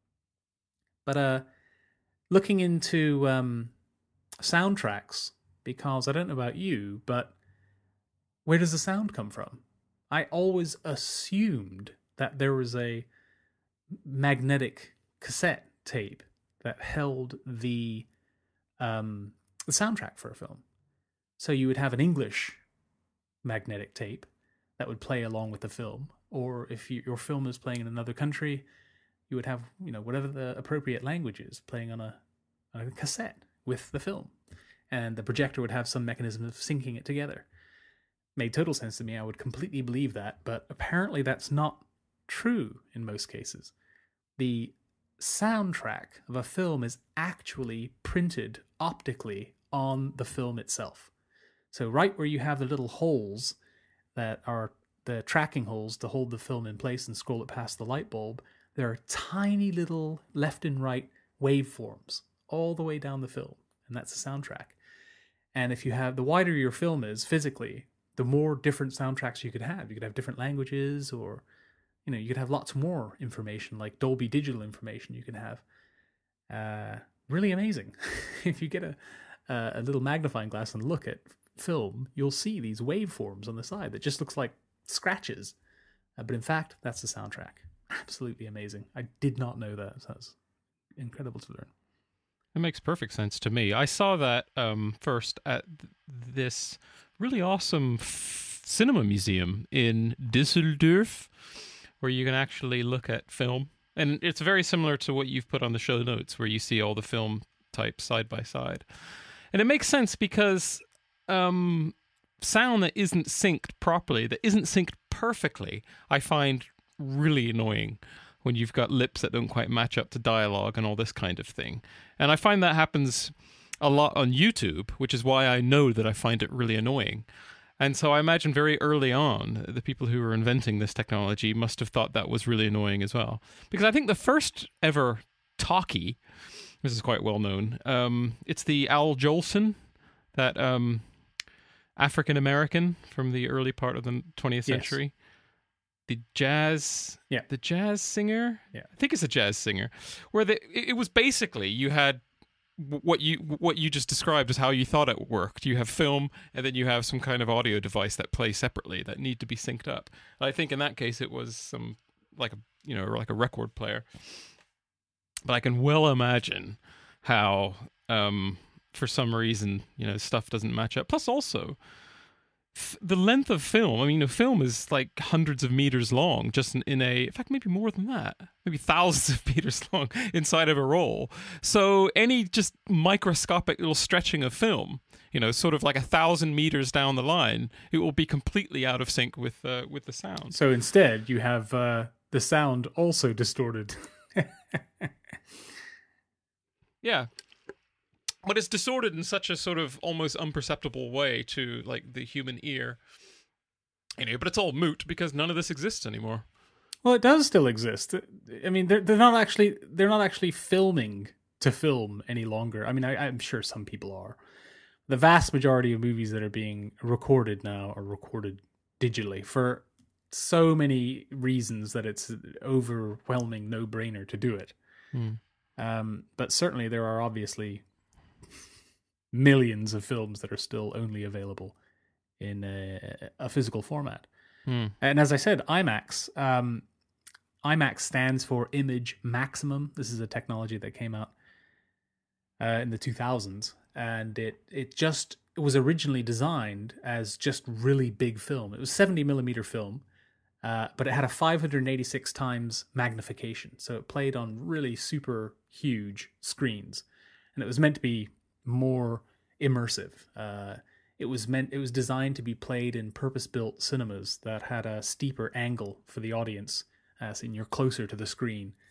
But uh, looking into um, soundtracks, because I don't know about you, but where does the sound come from? I always assumed that there was a magnetic cassette tape that held the um, the soundtrack for a film. So you would have an English magnetic tape that would play along with the film, or if you, your film is playing in another country, you would have, you know, whatever the appropriate language is playing on a, on a cassette with the film, and the projector would have some mechanism of syncing it together. Made total sense to me. I would completely believe that, but apparently that's not true in most cases. The soundtrack of a film is actually printed optically on the film itself. So right where you have the little holes that are the tracking holes to hold the film in place and scroll it past the light bulb, there are tiny little left and right waveforms all the way down the film, and that's the soundtrack. And if you have, the wider your film is physically, the more different soundtracks you could have. You could have different languages, or, you know, you could have lots more information, like Dolby Digital information you can have. Uh, really amazing. If you get a, a little magnifying glass and look at film, you'll see these waveforms on the side that just looks like scratches. Uh, but in fact, that's the soundtrack. Absolutely amazing. I did not know that. So that's incredible to learn. It makes perfect sense to me. I saw that um, first at th- this really awesome f- cinema museum in Düsseldorf, where you can actually look at film. And it's very similar to what you've put on the show notes, where you see all the film types side by side. And it makes sense because um, sound that isn't synced properly, that isn't synced perfectly, I find really annoying when you've got lips that don't quite match up to dialogue and all this kind of thing. And I find that happens a lot on YouTube, which is why I know that I find it really annoying. And so I imagine very early on, the people who were inventing this technology must have thought that was really annoying as well. Because I think the first ever talkie, this is quite well known, um, it's the Al Jolson, that um, African-American from the early part of the twentieth century. Yes. The jazz, yeah, the jazz singer. Yeah, I think it's a jazz singer. Where the, it was basically you had what you what you just described as how you thought it worked. You have film, and then you have some kind of audio device that play separately that need to be synced up. And I think in that case it was some like a you know like a record player. But I can well imagine how um, for some reason you know stuff doesn't match up. Plus also, the length of film, I mean, a film is like hundreds of meters long, just in, in a, in fact, maybe more than that, maybe thousands of meters long inside of a roll. So any just microscopic little stretching of film, you know, sort of like a thousand meters down the line, it will be completely out of sync with uh, with the sound. So instead, you have uh, the sound also distorted. Yeah. But it's distorted in such a sort of almost imperceptible way to like the human ear. Anyway, but it's all moot because none of this exists anymore. Well, it does still exist. I mean, they're they're not actually they're not actually filming to film any longer. I mean, I, I'm sure some people are. The vast majority of movies that are being recorded now are recorded digitally for so many reasons that it's an overwhelming no-brainer to do it. Hmm. Um, but certainly there are obviously millions of films that are still only available in a, a physical format. Hmm. And as I said, IMAX, um, IMAX stands for Image Maximum. This is a technology that came out uh, in the two thousands, and it it just it was originally designed as just really big film. It was seventy millimeter film, uh, but it had a five hundred eighty-six times magnification, so it played on really super huge screens, and it was meant to be more immersive. Uh, it was meant it was designed to be played in purpose-built cinemas that had a steeper angle for the audience, uh, so you're closer to the screen,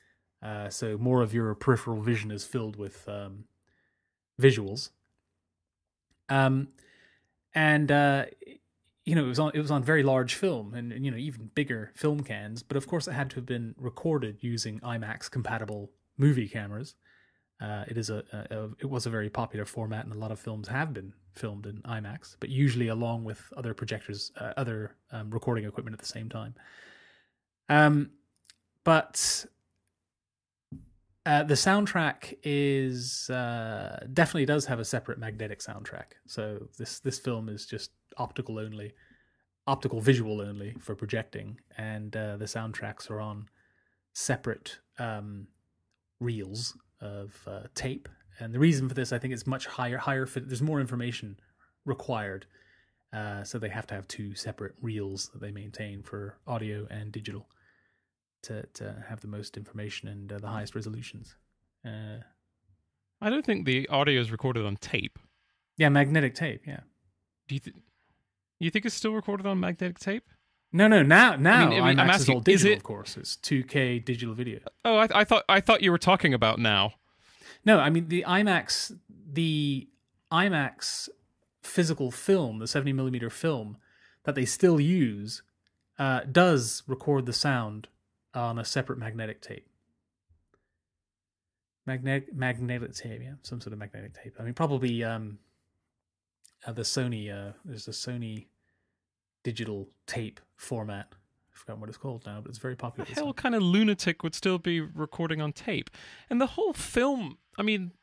Uh, so more of your peripheral vision is filled with um, visuals. Um, and uh, you know, it was on it was on very large film, and, and you know, even bigger film cans. But of course, it had to have been recorded using IMAX compatible movie cameras. Uh, it is a, a, a it was a very popular format, and a lot of films have been filmed in IMAX, but usually along with other projectors, uh, other um, recording equipment at the same time. Um, but uh, the soundtrack is uh, definitely does have a separate magnetic soundtrack. So this this film is just optical only, optical visual only for projecting, and uh, the soundtracks are on separate um, reels of uh, tape. And the reason for this, I think, is much higher. Higher, for, there's more information required, uh, so they have to have two separate reels that they maintain for audio and digital to to have the most information and uh, the highest resolutions. Uh, I don't think the audio is recorded on tape. yeah, magnetic tape. Yeah. Do you th- you think it's still recorded on magnetic tape? No, no. Now, now, I mean, I mean, IMAX I'm is asking, all digital, is it- of course. It's two K digital video. Oh, I, I thought I thought you were talking about now. No, I mean the IMAX, the IMAX physical film, the seventy millimeter film that they still use, uh, does record the sound on a separate magnetic tape. Magnetic magnetic tape, yeah, some sort of magnetic tape. I mean, probably um, uh, the Sony. Uh, there's a Sony digital tape format. I've forgotten what it's called now, but it's very popular. The hell kind of lunatic would still be recording on tape? And the whole film, I mean,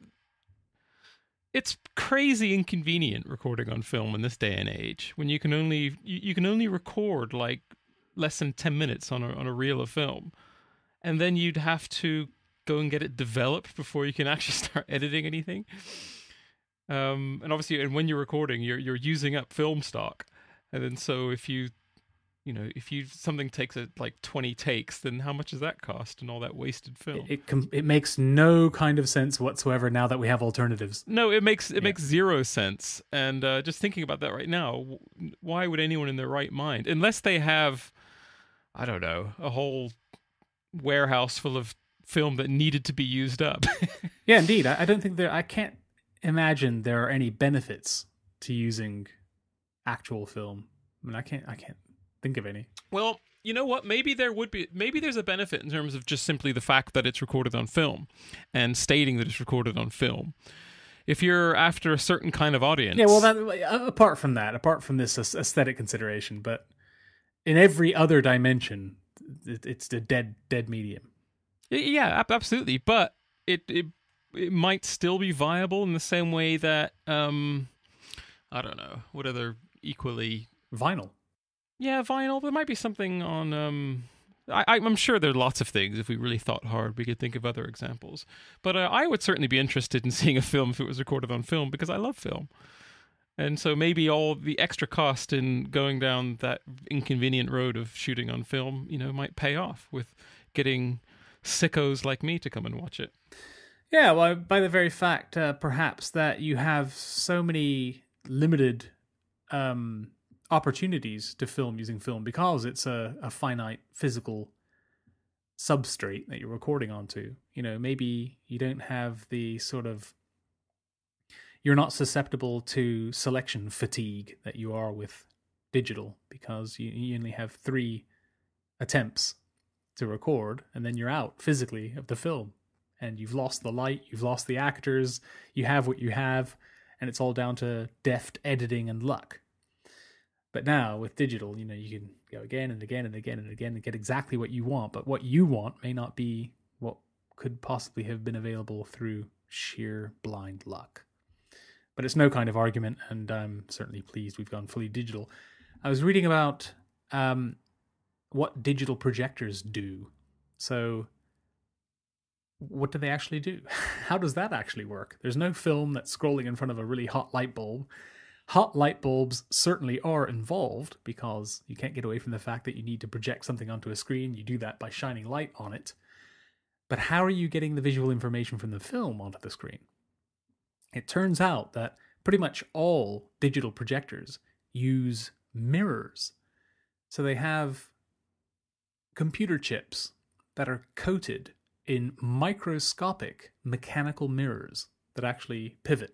it's crazy inconvenient recording on film in this day and age when you can only you, you can only record like less than ten minutes on a on a reel of film, and then you'd have to go and get it developed before you can actually start editing anything. Um, and obviously, and when you're recording, you're you're using up film stock, and then so if you you know, if you something takes it like twenty takes, then how much does that cost and all that wasted film? It it, it makes no kind of sense whatsoever now that we have alternatives. No, it makes it Yeah. makes zero sense. And uh, just thinking about that right now, why would anyone in their right mind, unless they have, I don't know, a whole warehouse full of film that needed to be used up? Yeah, indeed. I, I don't think there. I can't imagine there are any benefits to using actual film. I mean, I can't. I can't think of any. Well, you know what? Maybe there would be. Maybe there's a benefit in terms of just simply the fact that it's recorded on film and stating that it's recorded on film. If you're after a certain kind of audience, Yeah, well, that, apart from that, apart from this aesthetic consideration, but in every other dimension, it, it's the dead, dead medium. yeah, ab- absolutely. But it it it might still be viable in the same way that um, I don't know, what other equally. Vinyl. Yeah, vinyl. There might be something on. Um, I, I'm sure there are lots of things. If we really thought hard, we could think of other examples. But uh, I would certainly be interested in seeing a film if it was recorded on film because I love film. And so maybe all the extra cost in going down that inconvenient road of shooting on film, you know, might pay off with getting sickos like me to come and watch it. Yeah, well, by the very fact, uh, perhaps, that you have so many limited um, opportunities to film using film because it's a, a finite physical substrate that you're recording onto. You know, maybe you don't have the sort of, you're not susceptible to selection fatigue that you are with digital because you, you only have three attempts to record and then you're out physically of the film and you've lost the light, you've lost the actors, you have what you have, and it's all down to deft editing and luck. But now with digital, you know, you can go again and again and again and again and get exactly what you want. But what you want may not be what could possibly have been available through sheer blind luck. But it's no kind of argument, and I'm certainly pleased we've gone fully digital. I was reading about um, what digital projectors do. So what do they actually do? How does that actually work? There's no film that's scrolling in front of a really hot light bulb. Hot light bulbs certainly are involved because you can't get away from the fact that you need to project something onto a screen. You do that by shining light on it. But how are you getting the visual information from the film onto the screen? It turns out that pretty much all digital projectors use mirrors. So they have computer chips that are coated in microscopic mechanical mirrors that actually pivot.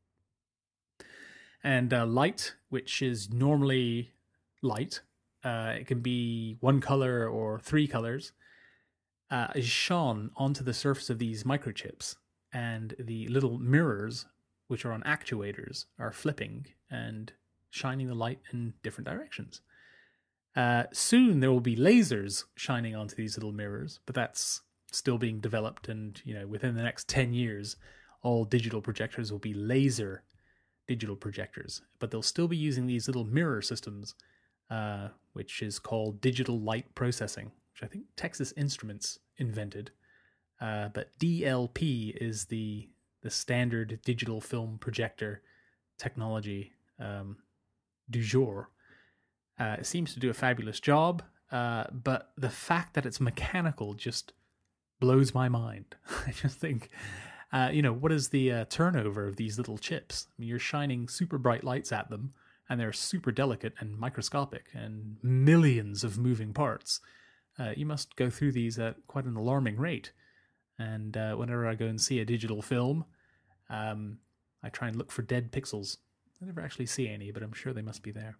And uh, light, which is normally light, uh, it can be one color or three colors, uh, is shone onto the surface of these microchips. And the little mirrors, which are on actuators, are flipping and shining the light in different directions. Uh, soon there will be lasers shining onto these little mirrors, but that's still being developed. And, you know, within the next ten years, all digital projectors will be laser digital projectors, but they'll still be using these little mirror systems, uh, which is called digital light processing, which I think Texas Instruments invented. Uh, but D L P is the the standard digital film projector technology um, du jour. Uh, it seems to do a fabulous job, uh, but the fact that it's mechanical just blows my mind. I just think... Uh, you know, what is the uh, turnover of these little chips? I mean, you're shining super bright lights at them, and they're super delicate and microscopic, and millions of moving parts. Uh, you must go through these at quite an alarming rate. And uh, whenever I go and see a digital film, um, I try and look for dead pixels. I never actually see any, but I'm sure they must be there.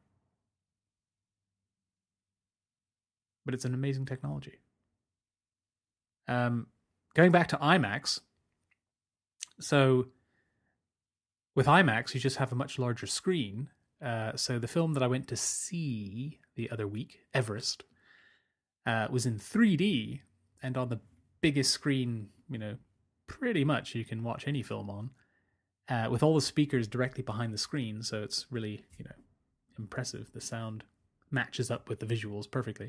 But it's an amazing technology. Um, going back to IMAX... So with IMAX, you just have a much larger screen. Uh, so the film that I went to see the other week, Everest, uh, was in three D and on the biggest screen, you know, pretty much you can watch any film on, uh, with all the speakers directly behind the screen. So it's really, you know, impressive. The sound matches up with the visuals perfectly.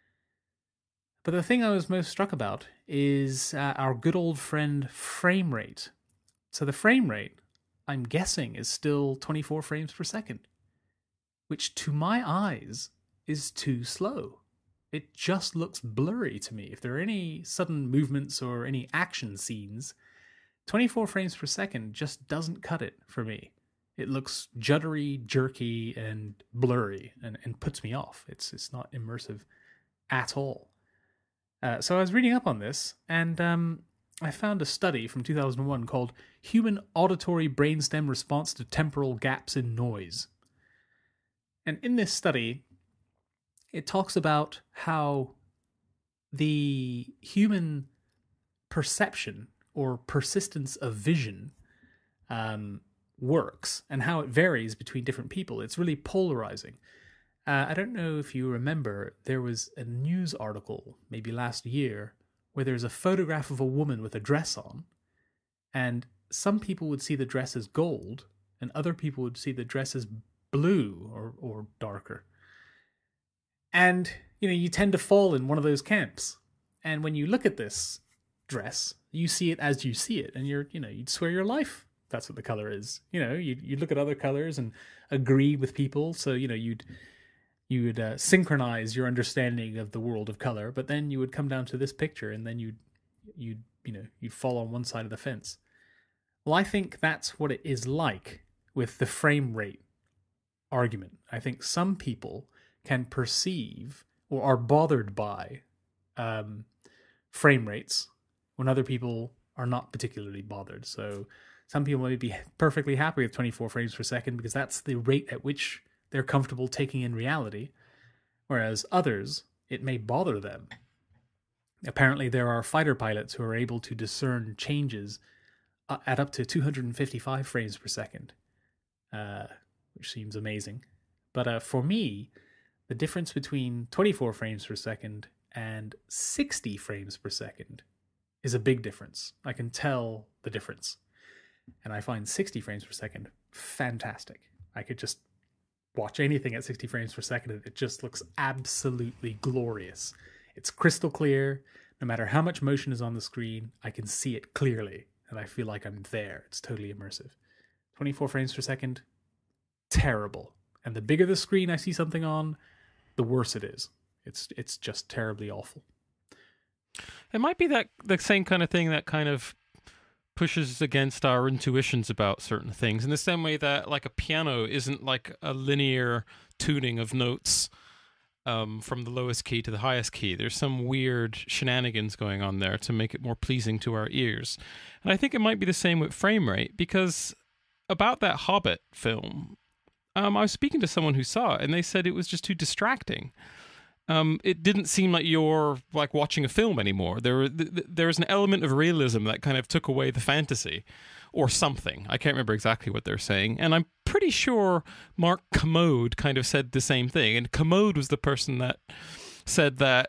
But the thing I was most struck about is uh, our good old friend frame rate. So the frame rate, I'm guessing, is still twenty-four frames per second, which to my eyes is too slow. It just looks blurry to me. If there are any sudden movements or any action scenes, twenty-four frames per second just doesn't cut it for me. It looks juddery, jerky, and blurry, and, and puts me off. It's it's not immersive at all. Uh, so I was reading up on this, and um, I found a study from two thousand one called Human Auditory Brainstem Response to Temporal Gaps in Noise. And in this study, it talks about how the human perception or persistence of vision um, works and how it varies between different people. It's really polarizing. Uh, I don't know if you remember, there was a news article maybe last year where there's a photograph of a woman with a dress on, and some people would see the dress as gold, and other people would see the dress as blue or, or darker. And, you know, you tend to fall in one of those camps. And when you look at this dress, you see it as you see it, and you're, you know, you'd swear your life that's what the color is. You know, you you look at other colors and agree with people, so, you know, you'd you would uh, synchronize your understanding of the world of color, but then you would come down to this picture and then you'd, you'd, you know, you'd fall on one side of the fence. Well, I think that's what it is like with the frame rate argument. I think some people can perceive or are bothered by um, frame rates when other people are not particularly bothered. So some people may be perfectly happy with twenty-four frames per second because that's the rate at which they're comfortable taking in reality, whereas others, it may bother them. Apparently there are fighter pilots who are able to discern changes uh, at up to two hundred fifty-five frames per second, uh, which seems amazing. But uh, for me, the difference between twenty-four frames per second and sixty frames per second is a big difference. I can tell the difference. And I find sixty frames per second fantastic. I could just watch anything at sixty frames per second. It just looks absolutely glorious. It's crystal clear. No matter how much motion is on the screen, I can see it clearly. And I feel like I'm there. It's totally immersive. twenty-four frames per second, terrible. And the bigger the screen I see something on, the worse it is. It's it's just terribly awful. It might be that the same kind of thing that kind of pushes against our intuitions about certain things in the same way that like a piano isn't like a linear tuning of notes. um, from the lowest key to the highest key. There's some weird shenanigans going on there to make it more pleasing to our ears. And I think it might be the same with frame rate, because about that Hobbit film, um, I was speaking to someone who saw it, and they said it was just too distracting. Um, it didn't seem like you're like watching a film anymore. There, th- th- there was an element of realism that kind of took away the fantasy, or something. I can't remember exactly what they're saying, and I'm pretty sure Mark Commode kind of said the same thing. And Commode was the person that said that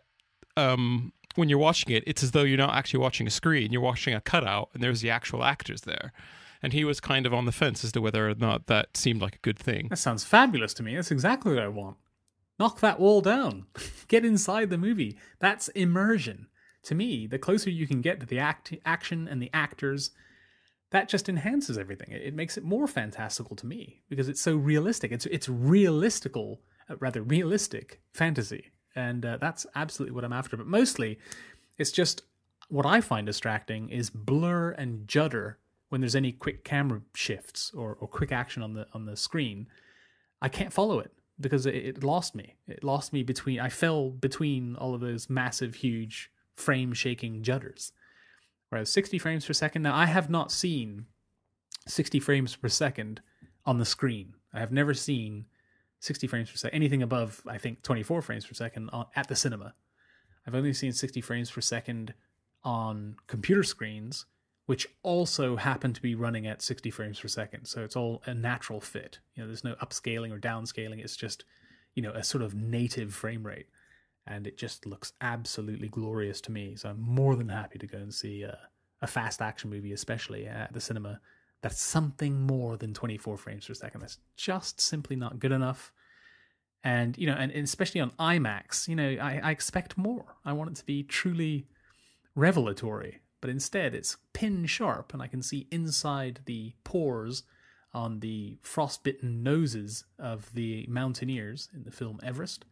um, when you're watching it, it's as though you're not actually watching a screen; you're watching a cutout, and there's the actual actors there. And he was kind of on the fence as to whether or not that seemed like a good thing. That sounds fabulous to me. That's exactly what I want. Knock that wall down. Get inside the movie. That's immersion. To me, the closer you can get to the act- action and the actors, that just enhances everything. It, it makes it more fantastical to me because it's so realistic. It's it's realistical, uh, rather realistic fantasy, and uh, that's absolutely what I'm after. But mostly, it's just what I find distracting is blur and judder when there's any quick camera shifts or, or quick action on the on the screen. I can't follow it. Because it, it lost me. It lost me between... I fell between all of those massive, huge, frame-shaking judders. Whereas sixty frames per second... Now, I have not seen sixty frames per second on the screen. I have never seen sixty frames per second. Anything above, I think, twenty-four frames per second on, at the cinema. I've only seen sixty frames per second on computer screens, which also happen to be running at sixty frames per second. So it's all a natural fit. You know, there's no upscaling or downscaling. It's just, you know, a sort of native frame rate. And it just looks absolutely glorious to me. So I'm more than happy to go and see a, a fast action movie, especially at the cinema. That's something more than twenty-four frames per second. That's just simply not good enough. And, you know, and, and especially on IMAX, you know, I, I expect more. I want it to be truly revelatory. But instead, it's pin sharp, and I can see inside the pores on the frostbitten noses of the mountaineers in the film Everest.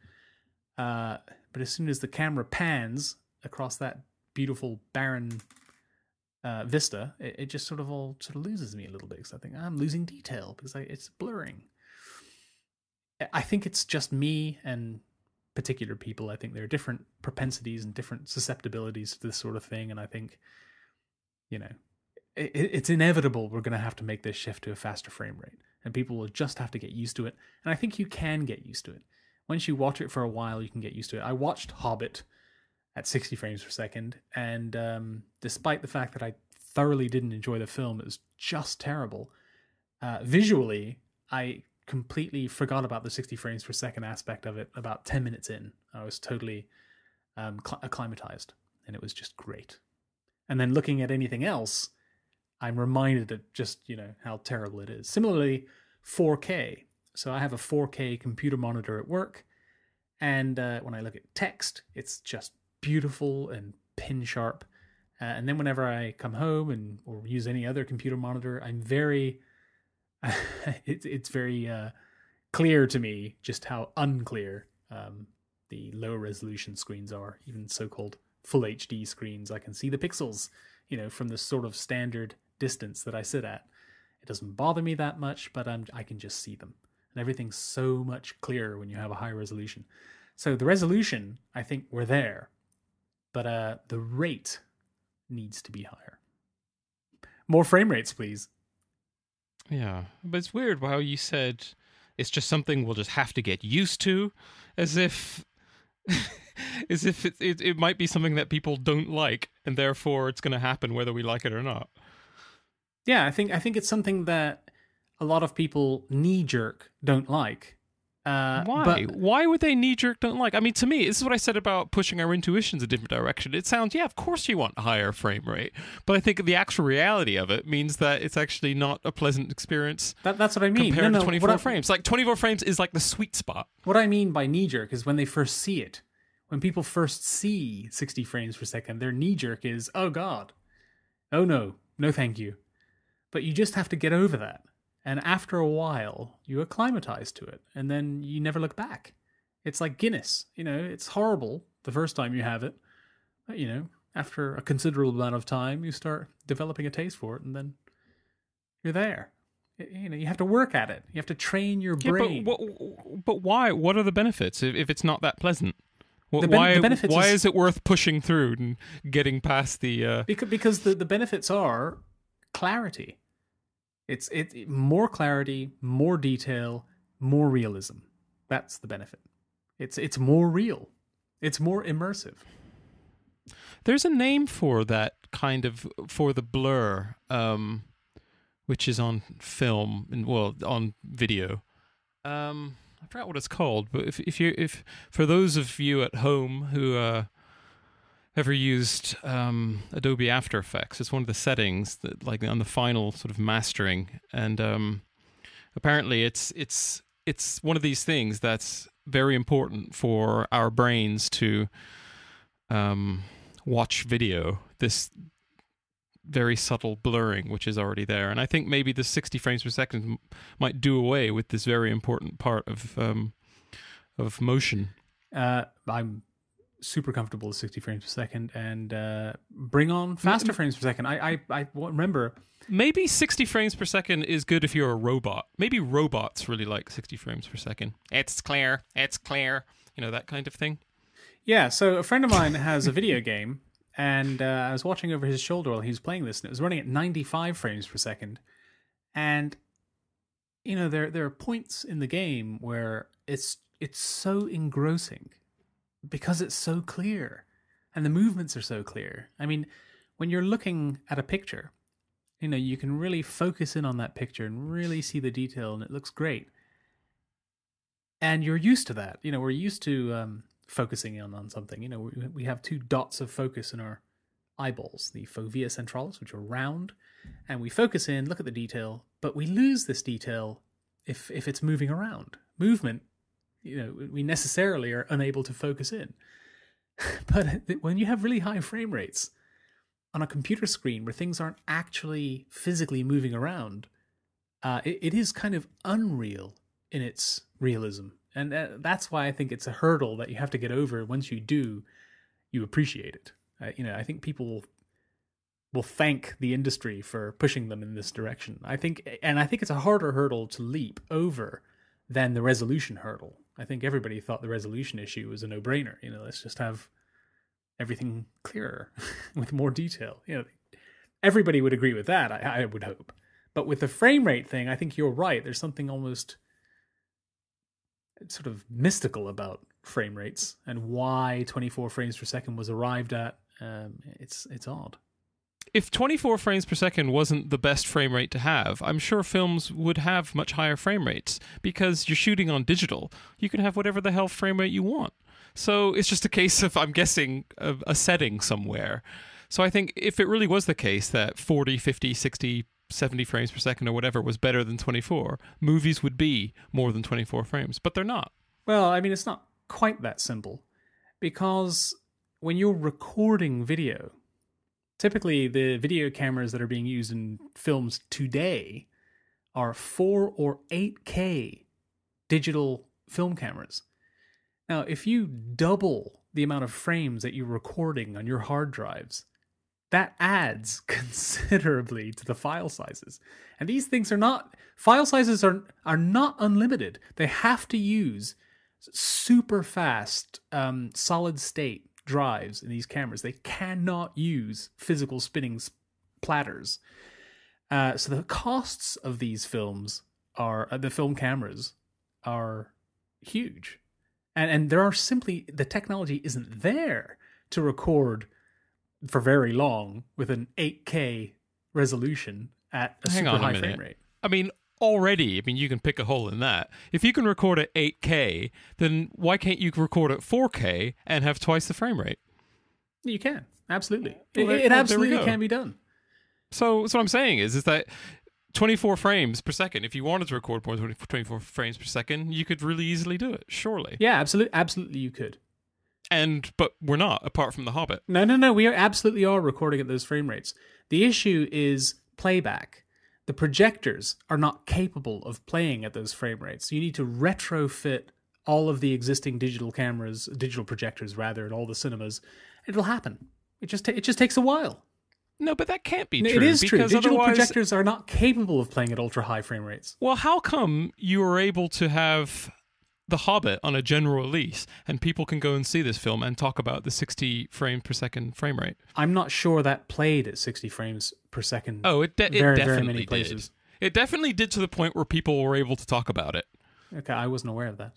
Uh, but as soon as the camera pans across that beautiful, barren uh, vista, it, it just sort of all sort of loses me a little bit. Because I think I'm losing detail because I, it's blurring. I think it's just me and particular people. I think there are different propensities and different susceptibilities to this sort of thing, and I think, you know, it, it's inevitable we're going to have to make this shift to a faster frame rate, and people will just have to get used to it. And I think you can get used to it. Once you watch it for a while, you can get used to it. I watched Hobbit at sixty frames per second, and um, despite the fact that I thoroughly didn't enjoy the film, it was just terrible. Uh, visually, I completely forgot about the sixty frames per second aspect of it about ten minutes in. I was totally um, cl- acclimatized, and it was just great. And then looking at anything else, I'm reminded of just, you know, how terrible it is. Similarly, four K. So I have a four K computer monitor at work, and uh, when I look at text, it's just beautiful and pin sharp. Uh, and then whenever I come home and or use any other computer monitor, I'm very it's it's very uh, clear to me just how unclear um, the low resolution screens are. Even so-called full H D screens, I can see the pixels, you know, from the sort of standard distance that I sit at. It doesn't bother me that much, but I'm, I can just see them. And everything's so much clearer when you have a high resolution. So the resolution, I think we're there, but uh, the rate needs to be higher. More frame rates, please. Yeah, but it's weird how you said it's just something we'll just have to get used to, as if as if it, it, it might be something that people don't like, and therefore it's going to happen whether we like it or not. Yeah, I think I think it's something that a lot of people knee-jerk don't like. Uh, Why? But, Why would they knee-jerk don't like? I mean, to me, this is what I said about pushing our intuitions a different direction. It sounds, yeah, of course you want a higher frame rate, but I think the actual reality of it means that it's actually not a pleasant experience. that, that's what I mean. Compared no, no, to twenty-four what I, frames. Like, twenty-four frames is like the sweet spot. What I mean by knee-jerk is when they first see it. When people first see sixty frames per second, their knee-jerk is, oh God, oh no, no thank you. But you just have to get over that. And after a while, you acclimatize to it, and then you never look back. It's like Guinness. You know, it's horrible the first time you have it. But, you know, after a considerable amount of time, you start developing a taste for it, and then you're there. You know, you have to work at it. You have to train your Yeah, brain. but, what, but why? What are the benefits if, if it's not that pleasant? What, The ben- why the benefits why is- is it worth pushing through and getting past the... Uh... Because because the, the benefits are clarity. It's it more clarity, more detail, more realism. That's the benefit. It's it's more real. It's more immersive. There's a name for that kind of, for the blur, um, which is on film and well on video. Um, I forgot what it's called, but if if you if for those of you at home who uh, ever used um, Adobe After Effects, it's one of the settings that like on the final sort of mastering, and um, apparently it's it's it's one of these things that's very important for our brains to um, watch video. This very subtle blurring, which is already there, and I think maybe the sixty frames per second m- might do away with this very important part of um, of motion. Uh, I'm super comfortable with sixty frames per second, and uh, bring on faster frames per second. I I, I remember. Maybe sixty frames per second is good if you're a robot. Maybe robots really like sixty frames per second. It's clear. It's clear. You know, that kind of thing. Yeah, so a friend of mine has a video game, and uh, I was watching over his shoulder while he was playing this, and it was running at ninety-five frames per second. And, you know, there there are points in the game where it's it's so engrossing because it's so clear, and the movements are so clear. I mean, when you're looking at a picture, you know, you can really focus in on that picture and really see the detail, and it looks great. And you're used to that. You know, we're used to um, focusing in on something. You know, we, we have two dots of focus in our eyeballs, the fovea centralis, which are round, and we focus in, look at the detail, but we lose this detail if if it's moving around. Movement, you know, we necessarily are unable to focus in. But when you have really high frame rates on a computer screen where things aren't actually physically moving around, uh, it, it is kind of unreal in its realism. And uh, that's why I think it's a hurdle that you have to get over. Once you do, you appreciate it. Uh, you know, I think people will thank the industry for pushing them in this direction. I think, and I think it's a harder hurdle to leap over than the resolution hurdle. I think everybody thought the resolution issue was a no-brainer. You know, let's just have everything clearer with more detail. You know, everybody would agree with that, I, I would hope. But with the frame rate thing, I think you're right. There's something almost sort of mystical about frame rates and why twenty-four frames per second was arrived at. Um, it's it's odd. If twenty-four frames per second wasn't the best frame rate to have, I'm sure films would have much higher frame rates because you're shooting on digital. You can have whatever the hell frame rate you want. So it's just a case of, I'm guessing, a, a setting somewhere. So I think if it really was the case that forty, fifty, sixty, seventy frames per second or whatever was better than twenty-four, movies would be more than twenty-four frames, but they're not. Well, I mean, it's not quite that simple because when you're recording video, typically the video cameras that are being used in films today are four or eight K digital film cameras. Now, if you double the amount of frames that you're recording on your hard drives, that adds considerably to the file sizes. And these things are not, file sizes are are not unlimited. They have to use super fast um, solid state drives in these cameras. They cannot use physical spinning platters. Uh, so the costs of these films are, uh, the film cameras are huge. And and there are simply, the technology isn't there to record for very long with an eight K resolution at a Hang super on a high minute. frame rate. I mean, already, I mean, you can pick a hole in that. If you can record at eight K, then why can't you record at four K and have twice the frame rate? You can, absolutely. Well, it there- it well, absolutely there we go. can be done. So, so what I'm saying is, is that twenty-four frames per second, if you wanted to record more than twenty-four frames per second, you could really easily do it, surely. Yeah, absolutely, absolutely you could. And, but we're not, apart from The Hobbit. No, no, no. We are absolutely are recording at those frame rates. The issue is playback. The projectors are not capable of playing at those frame rates. So you need to retrofit all of the existing digital cameras, digital projectors rather, at all the cinemas. It'll happen. It just ta- it just takes a while. No, but that can't be No, true. it is true. Because Digital otherwise, projectors are not capable of playing at ultra-high frame rates. well, how come you were able to have The Hobbit on a general release and people can go and see this film and talk about the sixty frames per second frame rate? I'm not sure that played at sixty frames per second. Oh, it, de- it very, definitely very many did. places. It definitely did to the point where people were able to talk about it. Okay, I wasn't aware of that.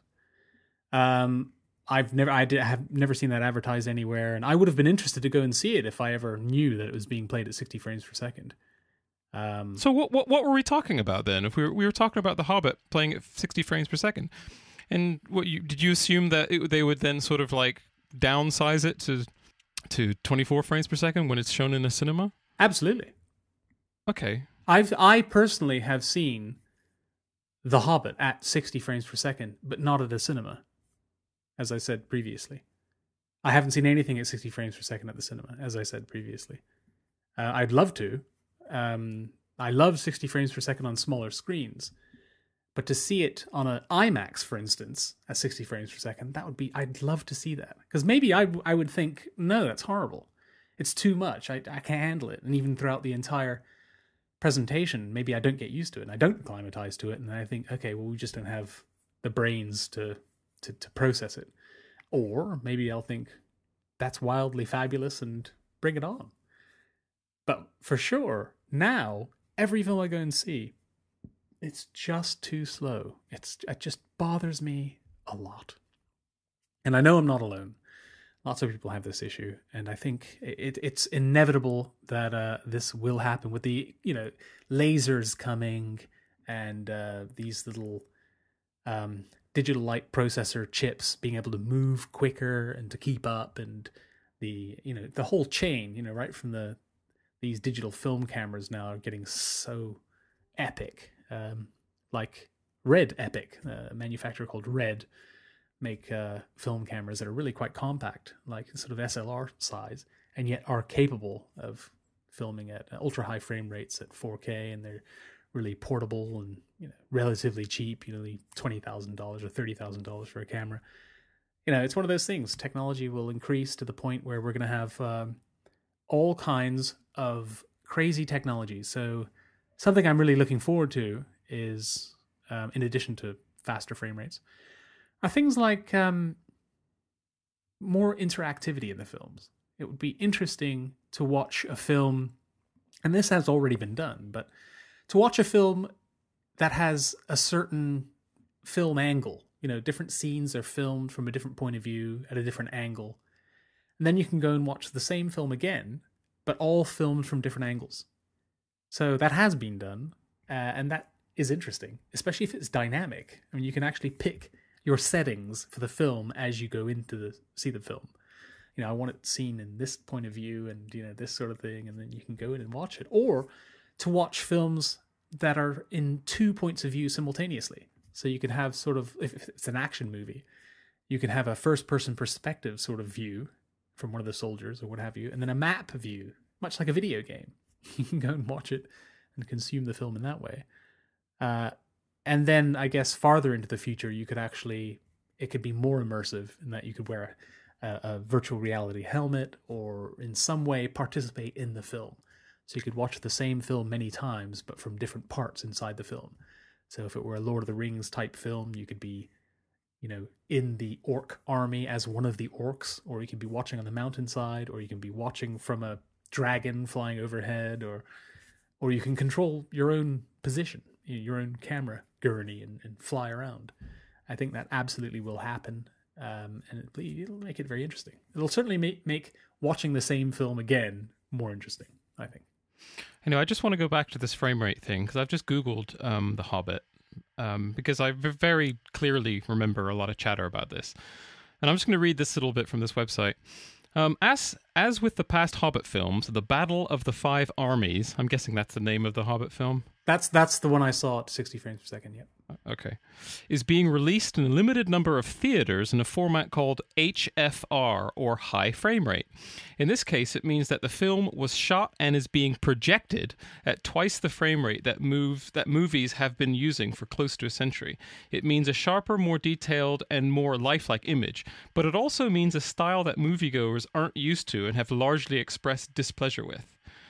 Um, I've never, I did, have never seen that advertised anywhere, and I would have been interested to go and see it if I ever knew that it was being played at sixty frames per second. Um, So what what what were we talking about then? If we were we were talking about The Hobbit playing at sixty frames per second, and what you did you assume that it, they would then sort of like downsize it to to twenty-four frames per second when it's shown in a cinema? absolutely. Okay. I've, I personally have seen The Hobbit at sixty frames per second, but not at a cinema, as I said previously. I haven't seen anything at sixty frames per second at the cinema, as I said previously. Uh, I'd love to. Um, I love sixty frames per second on smaller screens, but to see it on an IMAX, for instance, at sixty frames per second, that would be, I'd love to see that. Because maybe I, I would think, no, that's horrible. It's too much. I, I can't handle it. And even throughout the entire presentation, maybe I don't get used to it and I don't acclimatize to it. And I think, okay, well, we just don't have the brains to, to, to process it. Or maybe I'll think that's wildly fabulous and bring it on. But for sure, now, every film I go and see, it's just too slow. It's, it just bothers me a lot. And I know I'm not alone. Lots of people have this issue, and I think it, it's inevitable that uh, this will happen with the, you know, lasers coming and uh, these little um, digital light processor chips being able to move quicker and to keep up, and the, you know, the whole chain, you know, right from the these digital film cameras now are getting so epic, um, like Red Epic, a manufacturer called Red. Make uh, film cameras that are really quite compact, like sort of S L R size, and yet are capable of filming at ultra high frame rates at four K, and they're really portable and, you know, relatively cheap. You know, twenty thousand dollars or thirty thousand dollars for a camera. You know, it's one of those things. Technology will increase to the point where we're going to have um, all kinds of crazy technology. So something I'm really looking forward to is, um, in addition to faster frame rates, are things like um, more interactivity in the films. It would be interesting to watch a film, and this has already been done, but to watch a film that has a certain film angle. You know, different scenes are filmed from a different point of view at a different angle. And then you can go and watch the same film again, but all filmed from different angles. So that has been done, uh, and that is interesting, especially if it's dynamic. I mean, you can actually pick your settings for the film as you go into the see the film. You know, I want it seen in this point of view and, you know, this sort of thing, and then you can go in and watch it. Or to watch films that are in two points of view simultaneously. So you can have sort of, if it's an action movie, you can have a first-person perspective sort of view from one of the soldiers or what have you, and then a map view, much like a video game. You can go and watch it and consume the film in that way. Uh, And then, I guess, farther into the future, you could actually, it could be more immersive in that you could wear a, a virtual reality helmet or in some way participate in the film. So you could watch the same film many times, but from different parts inside the film. So if it were a Lord of the Rings type film, you could be, you know, in the orc army as one of the orcs, or you could be watching on the mountainside, or you can be watching from a dragon flying overhead, or or you can control your own position, your own camera gurney, and, and fly around. I think that absolutely will happen, um, and it'll, it'll make it very interesting. It'll certainly make, make watching the same film again more interesting, I think. I know, I just want to go back to this frame rate thing, because I've just Googled um, The Hobbit, um, because I v- very clearly remember a lot of chatter about this. And I'm just going to read this little bit from this website. Um, as as with the past Hobbit films, the Battle of the Five Armies, I'm guessing that's the name of the Hobbit film. That's that's the one I saw at sixty frames per second, yep. Okay. Is being released in a limited number of theaters in a format called H F R, or high frame rate. In this case, it means that the film was shot and is being projected at twice the frame rate that move that movies have been using for close to a century. It means a sharper, more detailed, and more lifelike image, but it also means a style that moviegoers aren't used to and have largely expressed displeasure with.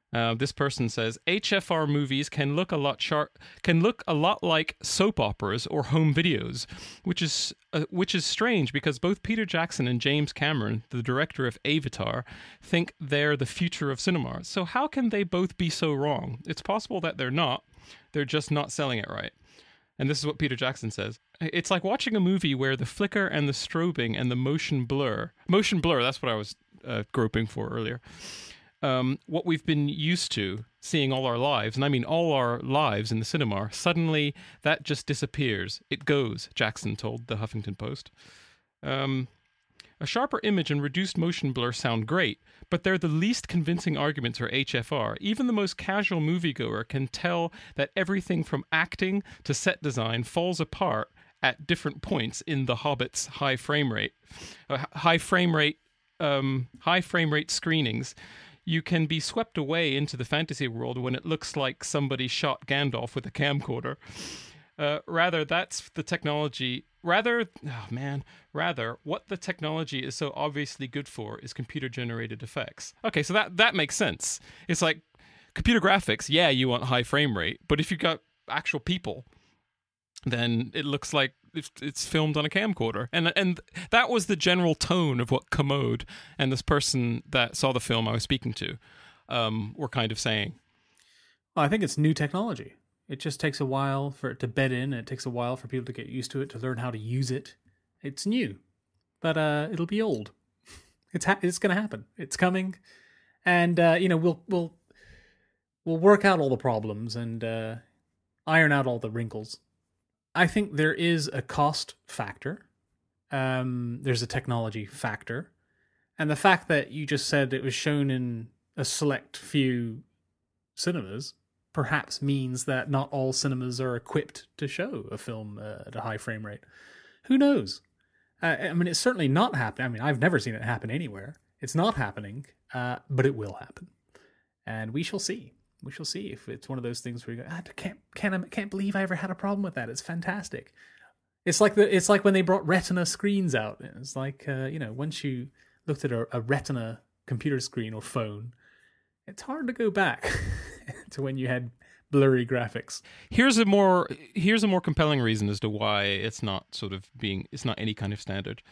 Uh, this person says H F R movies can look a lot sharp, can look a lot like soap operas or home videos, which is uh, which is strange because both Peter Jackson and James Cameron, the director of Avatar, think they're the future of cinema. So how can they both be so wrong? It's possible that they're not. They're just not selling it right. And this is what Peter Jackson says. It's like watching a movie where the flicker and the strobing and the motion blur. Motion blur, that's what I was uh, groping for earlier. Um, what we've been used to seeing all our lives, and I mean all our lives in the cinema, suddenly that just disappears. It goes, Jackson told the Huffington Post. Um, a sharper image and reduced motion blur sound great, but they're the least convincing arguments for H F R. Even the most casual moviegoer can tell that everything from acting to set design falls apart at different points in The Hobbit's high frame rate. Uh, high frame rate, um, high frame rate screenings. You can be swept away into the fantasy world when it looks like somebody shot Gandalf with a camcorder. Uh, rather, that's the technology. Rather, oh man, rather, what the technology is so obviously good for is computer-generated effects. Okay, so that, that makes sense. It's like computer graphics, yeah, you want high frame rate, but if you've got actual people, then it looks like it's filmed on a camcorder. And and that was the general tone of what Commode and this person that saw the film I was speaking to um, were kind of saying. Well, I think it's new technology. It just takes a while for it to bed in. And it takes a while for people to get used to it, to learn how to use it. It's new, but uh, it'll be old. It's ha- it's going to happen. It's coming, and uh, you know we'll we'll we'll work out all the problems and uh, iron out all the wrinkles. I think there is a cost factor. Um, there's a technology factor. And the fact that you just said it was shown in a select few cinemas perhaps means that not all cinemas are equipped to show a film uh, at a high frame rate. Who knows? Uh, I mean, it's certainly not happening. I mean, I've never seen it happen anywhere. It's not happening, uh, but it will happen. And we shall see. We shall see if it's one of those things where you go, I can't, can't, can't believe I ever had a problem with that. It's fantastic. It's like the, it's like when they brought Retina screens out. It's like, uh, you know, once you looked at a, a Retina computer screen or phone, it's hard to go back to when you had blurry graphics. Here's a more, here's a more compelling reason as to why it's not sort of being, it's not any kind of standard.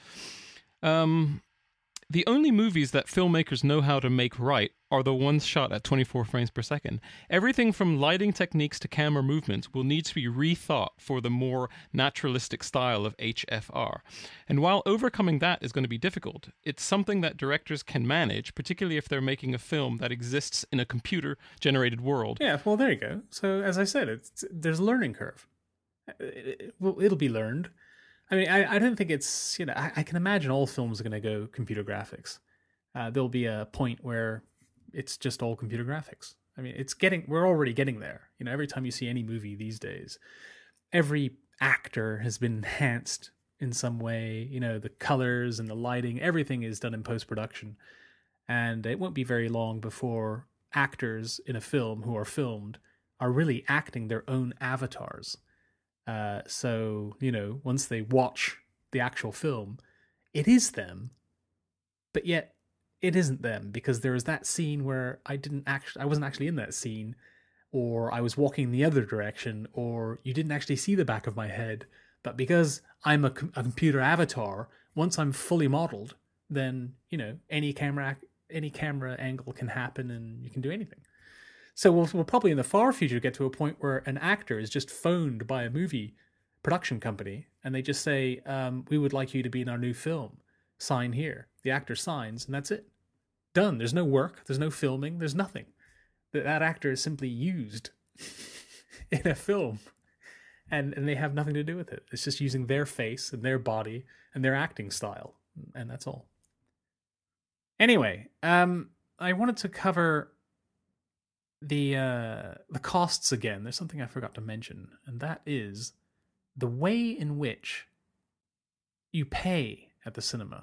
Um, The only movies that filmmakers know how to make right are the ones shot at twenty-four frames per second. Everything from lighting techniques to camera movements will need to be rethought for the more naturalistic style of H F R. And while overcoming that is going to be difficult, it's something that directors can manage, particularly if they're making a film that exists in a computer-generated world. Yeah, well, there you go. So, as I said, it's, there's a learning curve. It, it, well, it'll be learned. I mean, I, I don't think it's, you know, I, I can imagine all films are going to go computer graphics. Uh, there'll be a point where it's just all computer graphics. I mean, it's getting, we're already getting there. You know, every time you see any movie these days, every actor has been enhanced in some way. You know, the colors and the lighting, everything is done in post-production. And it won't be very long before actors in a film who are filmed are really acting their own avatars. Uh, so, you know, once they watch the actual film, it is them, but yet it isn't them, because there is that scene where I didn't actually, I wasn't actually in that scene, or I was walking the other direction, or you didn't actually see the back of my head. But because I'm a, com- a computer avatar, once I'm fully modeled, then, you know, any camera, any camera angle can happen and you can do anything. So we'll, we'll probably in the far future get to a point where an actor is just phoned by a movie production company and they just say, um, we would like you to be in our new film. Sign here. The actor signs and that's it. Done. There's no work. There's no filming. There's nothing. That, that actor is simply used in a film and, and they have nothing to do with it. It's just using their face and their body and their acting style. And that's all. Anyway, um, I wanted to cover the uh, the costs again. There's something I forgot to mention, and that is the way in which you pay at the cinema.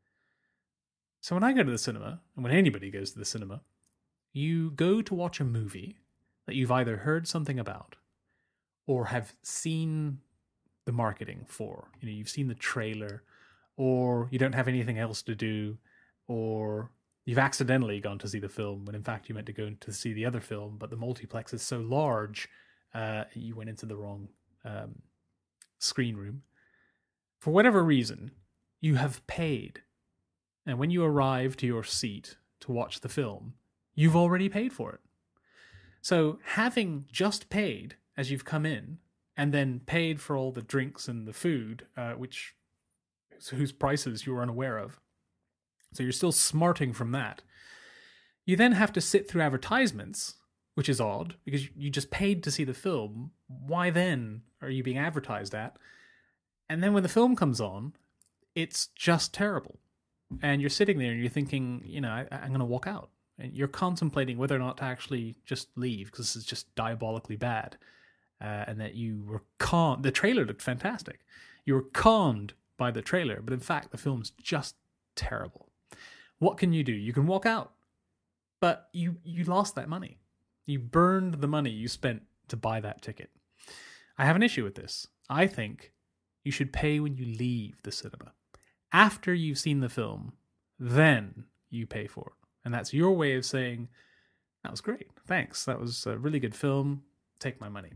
So when I go to the cinema, and when anybody goes to the cinema, you go to watch a movie that you've either heard something about or have seen the marketing for. You know, you've seen the trailer, or you don't have anything else to do, or You've accidentally gone to see the film when in fact you meant to go to see the other film, but the multiplex is so large, uh, you went into the wrong um, screen room. For whatever reason, you have paid. And when you arrive to your seat to watch the film, you've already paid for it. So having just paid as you've come in, and then paid for all the drinks and the food, uh, which whose prices you were unaware of, so you're still smarting from that. You then have to sit through advertisements, which is odd, because you just paid to see the film. Why then are you being advertised at? And then when the film comes on, it's just terrible. And you're sitting there and you're thinking, you know, I, I'm going to walk out. And you're contemplating whether or not to actually just leave, because this is just diabolically bad. Uh, and that you were conned. The trailer looked fantastic. You were conned by the trailer, but in fact, the film's just terrible. What can you do? You can walk out, but you, you lost that money. You burned the money you spent to buy that ticket. I have an issue with this. I think you should pay when you leave the cinema. After you've seen the film, then you pay for it. And that's your way of saying, that was great. Thanks. That was a really good film. Take my money.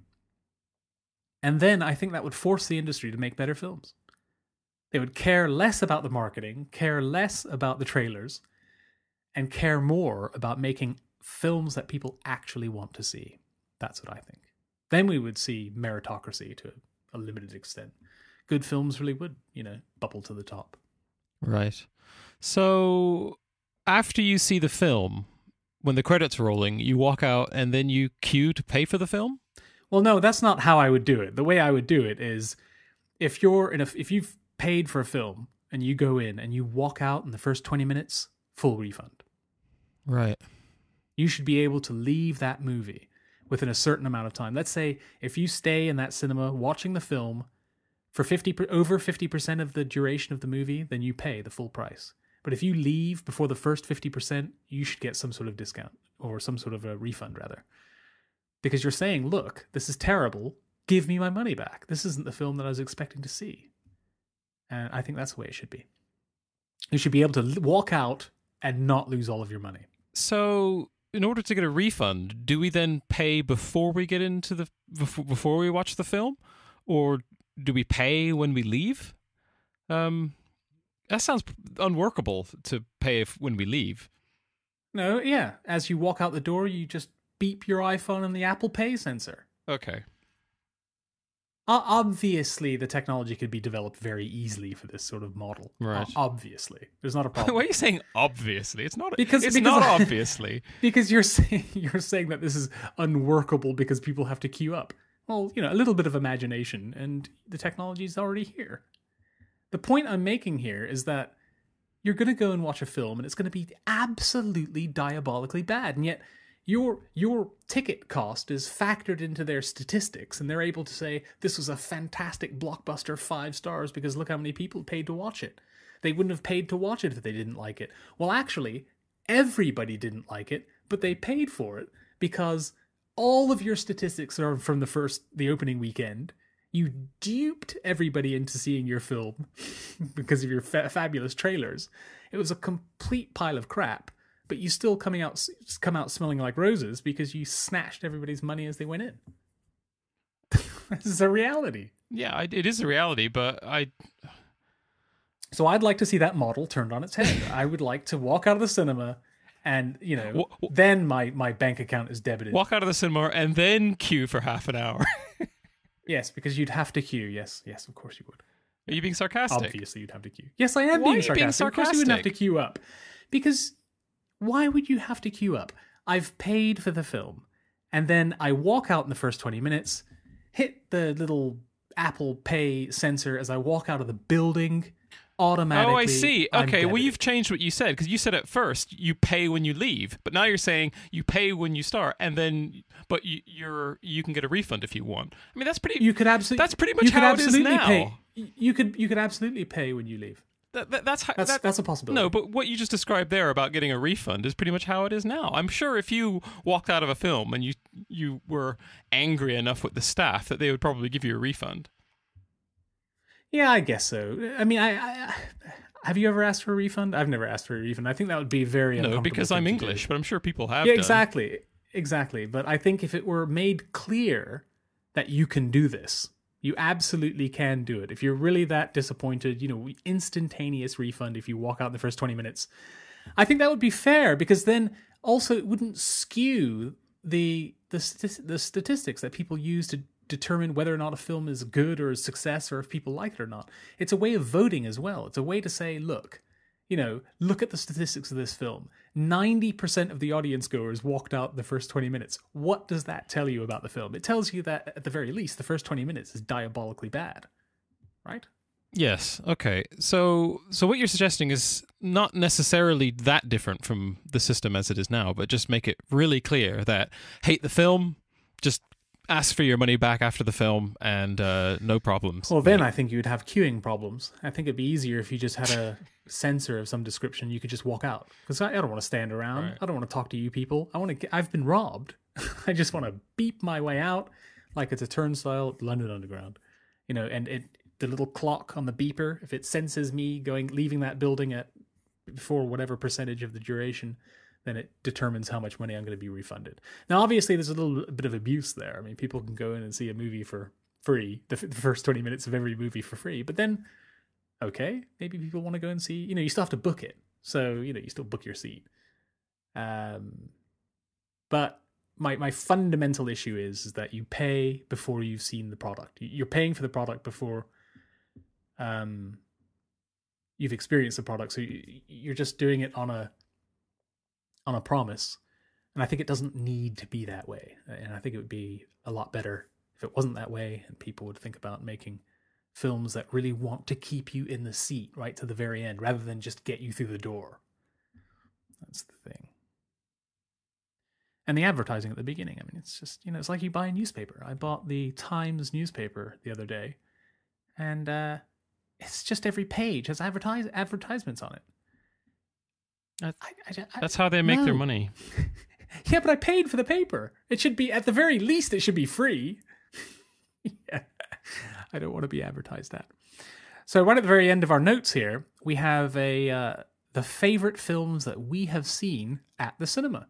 And then I think that would force the industry to make better films. They would care less about the marketing, care less about the trailers, and care more about making films that people actually want to see. That's what I think. Then we would see meritocracy to a limited extent. Good films really would, you know, bubble to the top. Right. So after you see the film, when the credits are rolling, you walk out and then you queue to pay for the film? Well, no, that's not how I would do it. The way I would do it is if you're in a, if you've paid for a film and you go in and you walk out in the first twenty minutes, full refund. Right. You should be able to leave that movie within a certain amount of time. Let's say if you stay in that cinema watching the film for fifty over fifty percent of the duration of the movie, then you pay the full price. But if you leave before the first fifty percent, you should get some sort of discount or some sort of a refund rather. Because you're saying, look, this is terrible. Give me my money back. This isn't the film that I was expecting to see. And I think that's the way it should be. You should be able to walk out and not lose all of your money. So in order to get a refund, do we then pay before we get into the, before, before we watch the film? Or do we pay when we leave? Um, that sounds unworkable to pay if, when we leave. No, yeah. As you walk out the door, you just beep your iPhone and the Apple Pay sensor. Okay. Uh, obviously, the technology could be developed very easily for this sort of model. Right. Uh, obviously. There's not a problem. Why are you saying obviously? It's not, because, it's because not I, obviously. Because you're saying, you're saying that this is unworkable because people have to queue up. Well, you know, a little bit of imagination and the technology is already here. The point I'm making here is that you're going to go and watch a film and it's going to be absolutely diabolically bad. And yet your your ticket cost is factored into their statistics and they're able to say, this was a fantastic blockbuster, five stars, because look how many people paid to watch it. They wouldn't have paid to watch it if they didn't like it. Well, actually, everybody didn't like it, but they paid for it because all of your statistics are from the first, the opening weekend. You duped everybody into seeing your film because of your fa- fabulous trailers. It was a complete pile of crap, but you still coming out come out smelling like roses because you snatched everybody's money as they went in. This is a reality. Yeah, it is a reality, but I... So I'd like to see that model turned on its head. I would like to walk out of the cinema and, you know, w- w- then my, my bank account is debited. Walk out of the cinema and then queue for half an hour. Yes, because you'd have to queue. Yes, yes, of course you would. Are you being sarcastic? Obviously, you'd have to queue. Yes, I am why being are you sarcastic. being sarcastic. Of course, you wouldn't have to queue up. Because why would you have to queue up? I've paid for the film, and then I walk out in the first twenty minutes, hit the little Apple Pay sensor as I walk out of the building. Automatically. Oh, I see. Okay, well, debited. you've changed what you said, because you said at first you pay when you leave, but now you're saying you pay when you start, and then but you, you're you can get a refund if you want. I mean, that's pretty. You could absolutely. That's pretty much you could how it is absolutely now. Pay. You could you could absolutely pay when you leave. That, that, that's, how, that's that, that's a possibility. No, but what you just described there about getting a refund is pretty much how it is now. I'm sure if you walked out of a film and you you were angry enough with the staff that they would probably give you a refund. Yeah, I guess so. I mean, I, I have you ever asked for a refund? I've never asked for a refund. I think that would be very No, uncomfortable because thing I'm to English, do. but I'm sure people have Yeah, done. exactly. Exactly. But I think if it were made clear that you can do this, you absolutely can do it. If you're really that disappointed, you know, instantaneous refund if you walk out in the first twenty minutes. I think that would be fair, because then also it wouldn't skew the the, st- the statistics that people use to determine whether or not a film is good or a success, or if people like it or not. It's a way of voting as well. It's a way to say, look, you know, look at the statistics of this film. ninety percent of the audience goers walked out the first twenty minutes. What does that tell you about the film? It tells you that, at the very least, the first twenty minutes is diabolically bad, right? Yes. Okay. So, so what you're suggesting is not necessarily that different from the system as it is now, but just make it really clear that hate the film, just ask for your money back after the film, and uh, no problems. Well, then I think you'd have queuing problems. I think it'd be easier if you just had a censor of some description. You could just walk out, because I, I don't want to stand around. Right. I don't want to talk to you people. I want to. Get, I've been robbed. I just want to beep my way out like it's a turnstile at London Underground, you know. And it, the little clock on the beeper, if it senses me going leaving that building at before whatever percentage of the duration, then it determines how much money I'm going to be refunded. Now, obviously, there's a little bit of abuse there. I mean, people can go in and see a movie for free, the, f- the first twenty minutes of every movie for free. But then, okay, maybe people want to go and see, you know, you still have to book it. So, you know, you still book your seat. Um, but my my fundamental issue is, is that you pay before you've seen the product. You're paying for the product before um, you've experienced the product. So you're just doing it on a on a promise. And I think it doesn't need to be that way. And I think it would be a lot better if it wasn't that way, and people would think about making films that really want to keep you in the seat right to the very end, rather than just get you through the door. That's the thing. And the advertising at the beginning, I mean, it's just, you know, it's like you buy a newspaper. I bought the Times newspaper the other day, and uh, it's just every page has advertise advertisements on it. That's, I, I, I, that's how they make no. their money. Yeah, but I paid for the paper. It should be, at the very least, it should be free. Yeah, I don't want to be advertised at. So right at the very end of our notes here, we have a uh, the favorite films that we have seen at the cinema.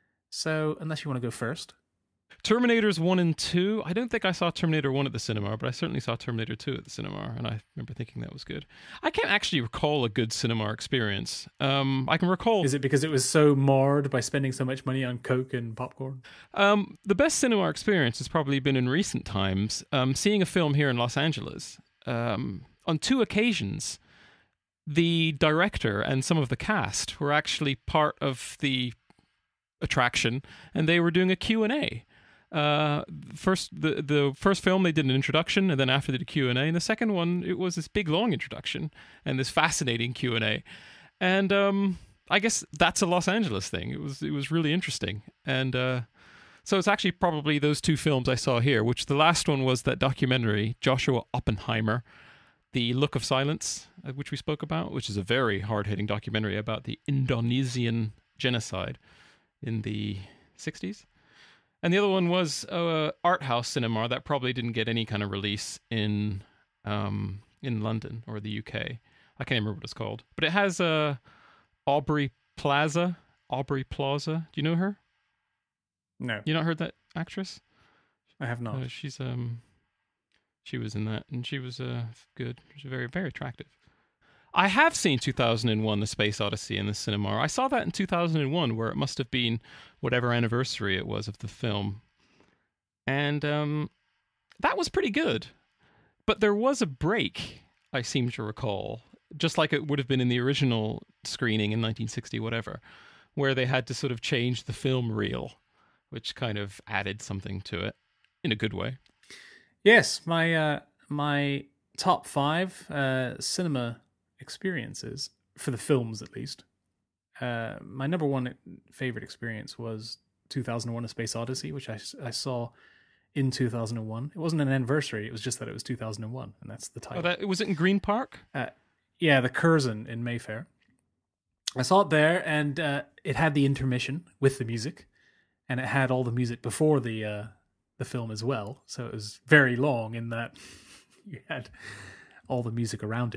So unless you want to go first. Terminators one and two. I don't think I saw Terminator one at the cinema, but I certainly saw Terminator two at the cinema, and I remember thinking that was good. I can't actually recall a good cinema experience. Um, I can recall... Is it because it was so marred by spending so much money on Coke and popcorn? Um, the best cinema experience has probably been in recent times, um, seeing a film here in Los Angeles. Um, on two occasions, the director and some of the cast were actually part of the attraction, and they were doing a Q and A. Uh, first, the the first film they did an introduction, and then after they did a Q and A. And the second one, it was this big long introduction and this fascinating Q and A. And um, I guess that's a Los Angeles thing. It was it was really interesting, and uh, so it's actually probably those two films I saw here. Which the last one was that documentary, Joshua Oppenheimer, The Look of Silence, uh, which we spoke about, which is a very hard hitting documentary about the Indonesian genocide in the sixties. And the other one was uh, art house cinema that probably didn't get any kind of release in um, in London or the U K. I can't remember what it's called, but it has uh, Aubrey Plaza. Aubrey Plaza. Do you know her? No, You not heard that actress? I have not. Uh, she's um, she was in that, and she was uh good. She was very very attractive. I have seen two thousand one: The Space Odyssey in the cinema. I saw that in two thousand one, where it must have been whatever anniversary it was of the film. And um, that was pretty good. But there was a break, I seem to recall, just like it would have been in the original screening in nineteen sixty, whatever, where they had to sort of change the film reel, which kind of added something to it in a good way. Yes, my uh, my top five uh, cinema experiences, for the films at least. Uh, my number one favorite experience was two thousand one: A Space Odyssey, which I, I saw in two thousand one. It wasn't an anniversary, it was just that it was two thousand one, and that's the title. Oh, that was it in Green Park? Uh, yeah, the Curzon in Mayfair. I saw it there, and uh, it had the intermission with the music, and it had all the music before the uh, the film as well. So it was very long in that you had all the music around it.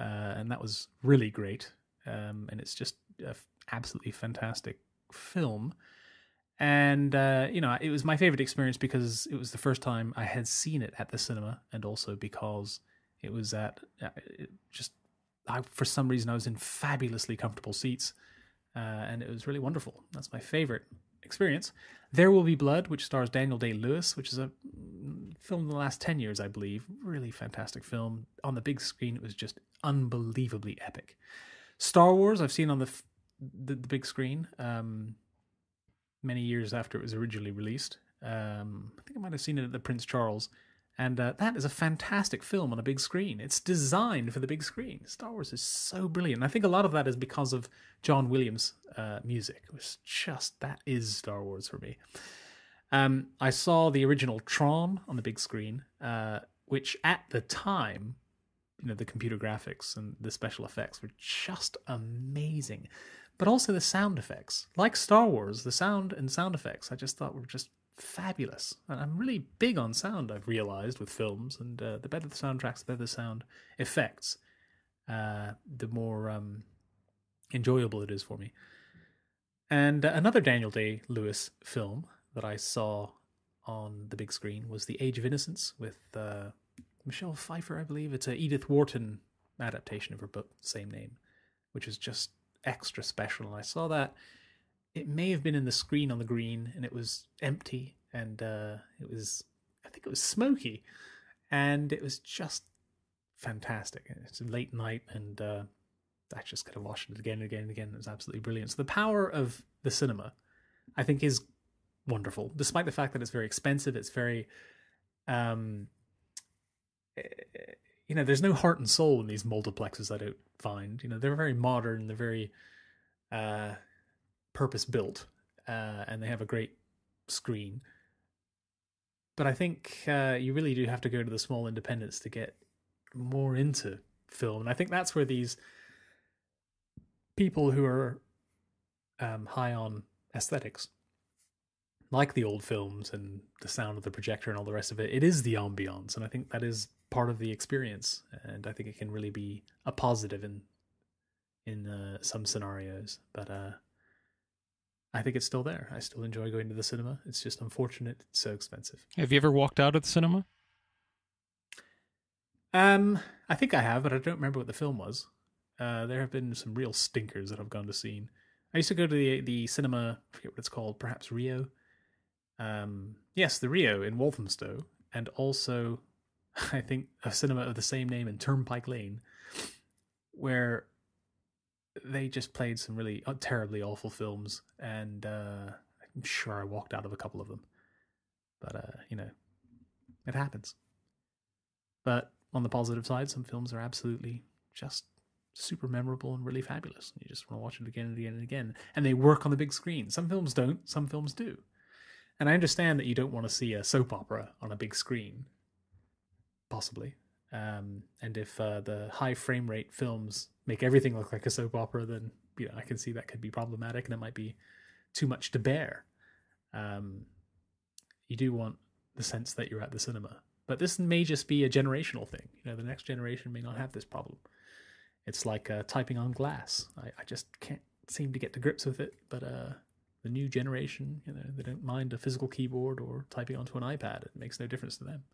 uh, and that was really great. Um, and it's just an absolutely fantastic film. And, uh, you know, it was my favorite experience because it was the first time I had seen it at the cinema, and also because it was at uh, it just, I, for some reason, I was in fabulously comfortable seats, uh, and it was really wonderful. That's my favorite experience. There Will Be Blood, which stars Daniel Day-Lewis, which is a film in the last ten years, I believe. Really fantastic film. On the big screen, it was just unbelievably epic. Star Wars, I've seen on the, the, the big screen, um... many years after it was originally released. Um, I think I might have seen it at the Prince Charles. And uh, that is a fantastic film on a big screen. It's designed for the big screen. Star Wars is so brilliant. And I think a lot of that is because of John Williams' uh, music. It was just, that is Star Wars for me. Um, I saw the original Tron on the big screen, uh, which at the time, you know, the computer graphics and the special effects were just amazing. But also the sound effects. Like Star Wars, the sound and sound effects I just thought were just fabulous. And I'm really big on sound, I've realized, with films. And uh, the better the soundtracks, the better the sound effects, uh, the more um, enjoyable it is for me. And uh, another Daniel Day-Lewis film that I saw on the big screen was The Age of Innocence with uh, Michelle Pfeiffer, I believe. It's a Edith Wharton adaptation of her book, same name, which is just extra special. And I saw that. It may have been in the screen on the green, and it was empty, and uh, it was, I think it was smoky, and it was just fantastic. It's a late night, and uh, I just could have watched it again and again and again. It was absolutely brilliant. So the power of the cinema, I think, is wonderful, despite the fact that it's very expensive. It's very, um, you know, there's no heart and soul in these multiplexes, I don't find. You know, they're very modern, they're very uh, purpose-built, uh, and they have a great screen. But I think uh, you really do have to go to the small independents to get more into film. And I think that's where these people who are um, high on aesthetics, like the old films and the sound of the projector and all the rest of it, it is the ambiance. And I think that is part of the experience. And I think it can really be a positive in in uh, some scenarios. But uh, I think it's still there. I still enjoy going to the cinema. It's just unfortunate it's so expensive. Have you ever walked out of the cinema? Um, I think I have, but I don't remember what the film was. Uh, there have been some real stinkers that I've gone to see. I used to go to the the cinema, I forget what it's called, perhaps Rio. Um, yes, the Rio in Walthamstow, and also I think a cinema of the same name in Turnpike Lane, where they just played some really uh, terribly awful films, and uh, I'm sure I walked out of a couple of them. But, uh, you know, it happens. But on the positive side, some films are absolutely just super memorable and really fabulous. You just want to watch it again and again and again. And they work on the big screen. Some films don't, some films do. And I understand that you don't want to see a soap opera on a big screen, possibly. Um, and if uh, the high frame rate films make everything look like a soap opera, then you know I can see that could be problematic, and it might be too much to bear. Um, you do want the sense that you're at the cinema, but this may just be a generational thing. You know, the next generation may not have this problem. It's like uh, typing on glass. I, I just can't seem to get to grips with it. But uh, the new generation, you know, they don't mind a physical keyboard or typing onto an iPad. It makes no difference to them.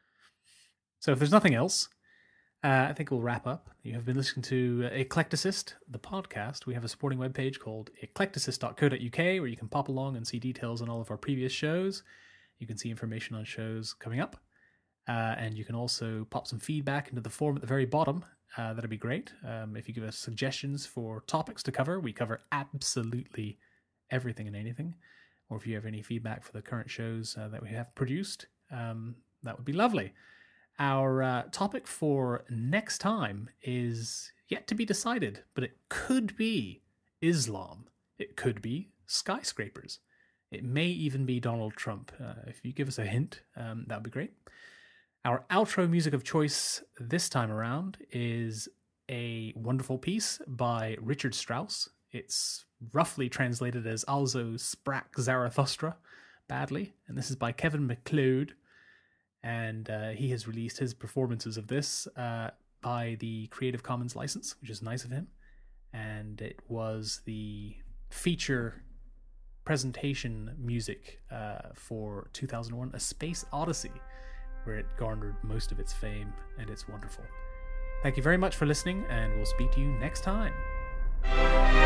So if there's nothing else, uh, I think we'll wrap up. You have been listening to Eclecticist, the podcast. We have a supporting webpage called eclecticist dot co dot uk where you can pop along and see details on all of our previous shows. You can see information on shows coming up. Uh, and you can also pop some feedback into the form at the very bottom. Uh, that'd be great. Um, if you give us suggestions for topics to cover, we cover absolutely everything and anything. Or if you have any feedback for the current shows uh, that we have produced, um, that would be lovely. Our uh, topic for next time is yet to be decided, but it could be Islam. It could be skyscrapers. It may even be Donald Trump. Uh, if you give us a hint, um, that would be great. Our outro music of choice this time around is a wonderful piece by Richard Strauss. It's roughly translated as Also Sprach Zarathustra, badly, and this is by Kevin MacLeod. And uh, he has released his performances of this uh, by the Creative Commons license, which is nice of him. And it was the feature presentation music uh, for two thousand one A Space Odyssey, where it garnered most of its fame, and it's wonderful. Thank you very much for listening, and we'll speak to you next time.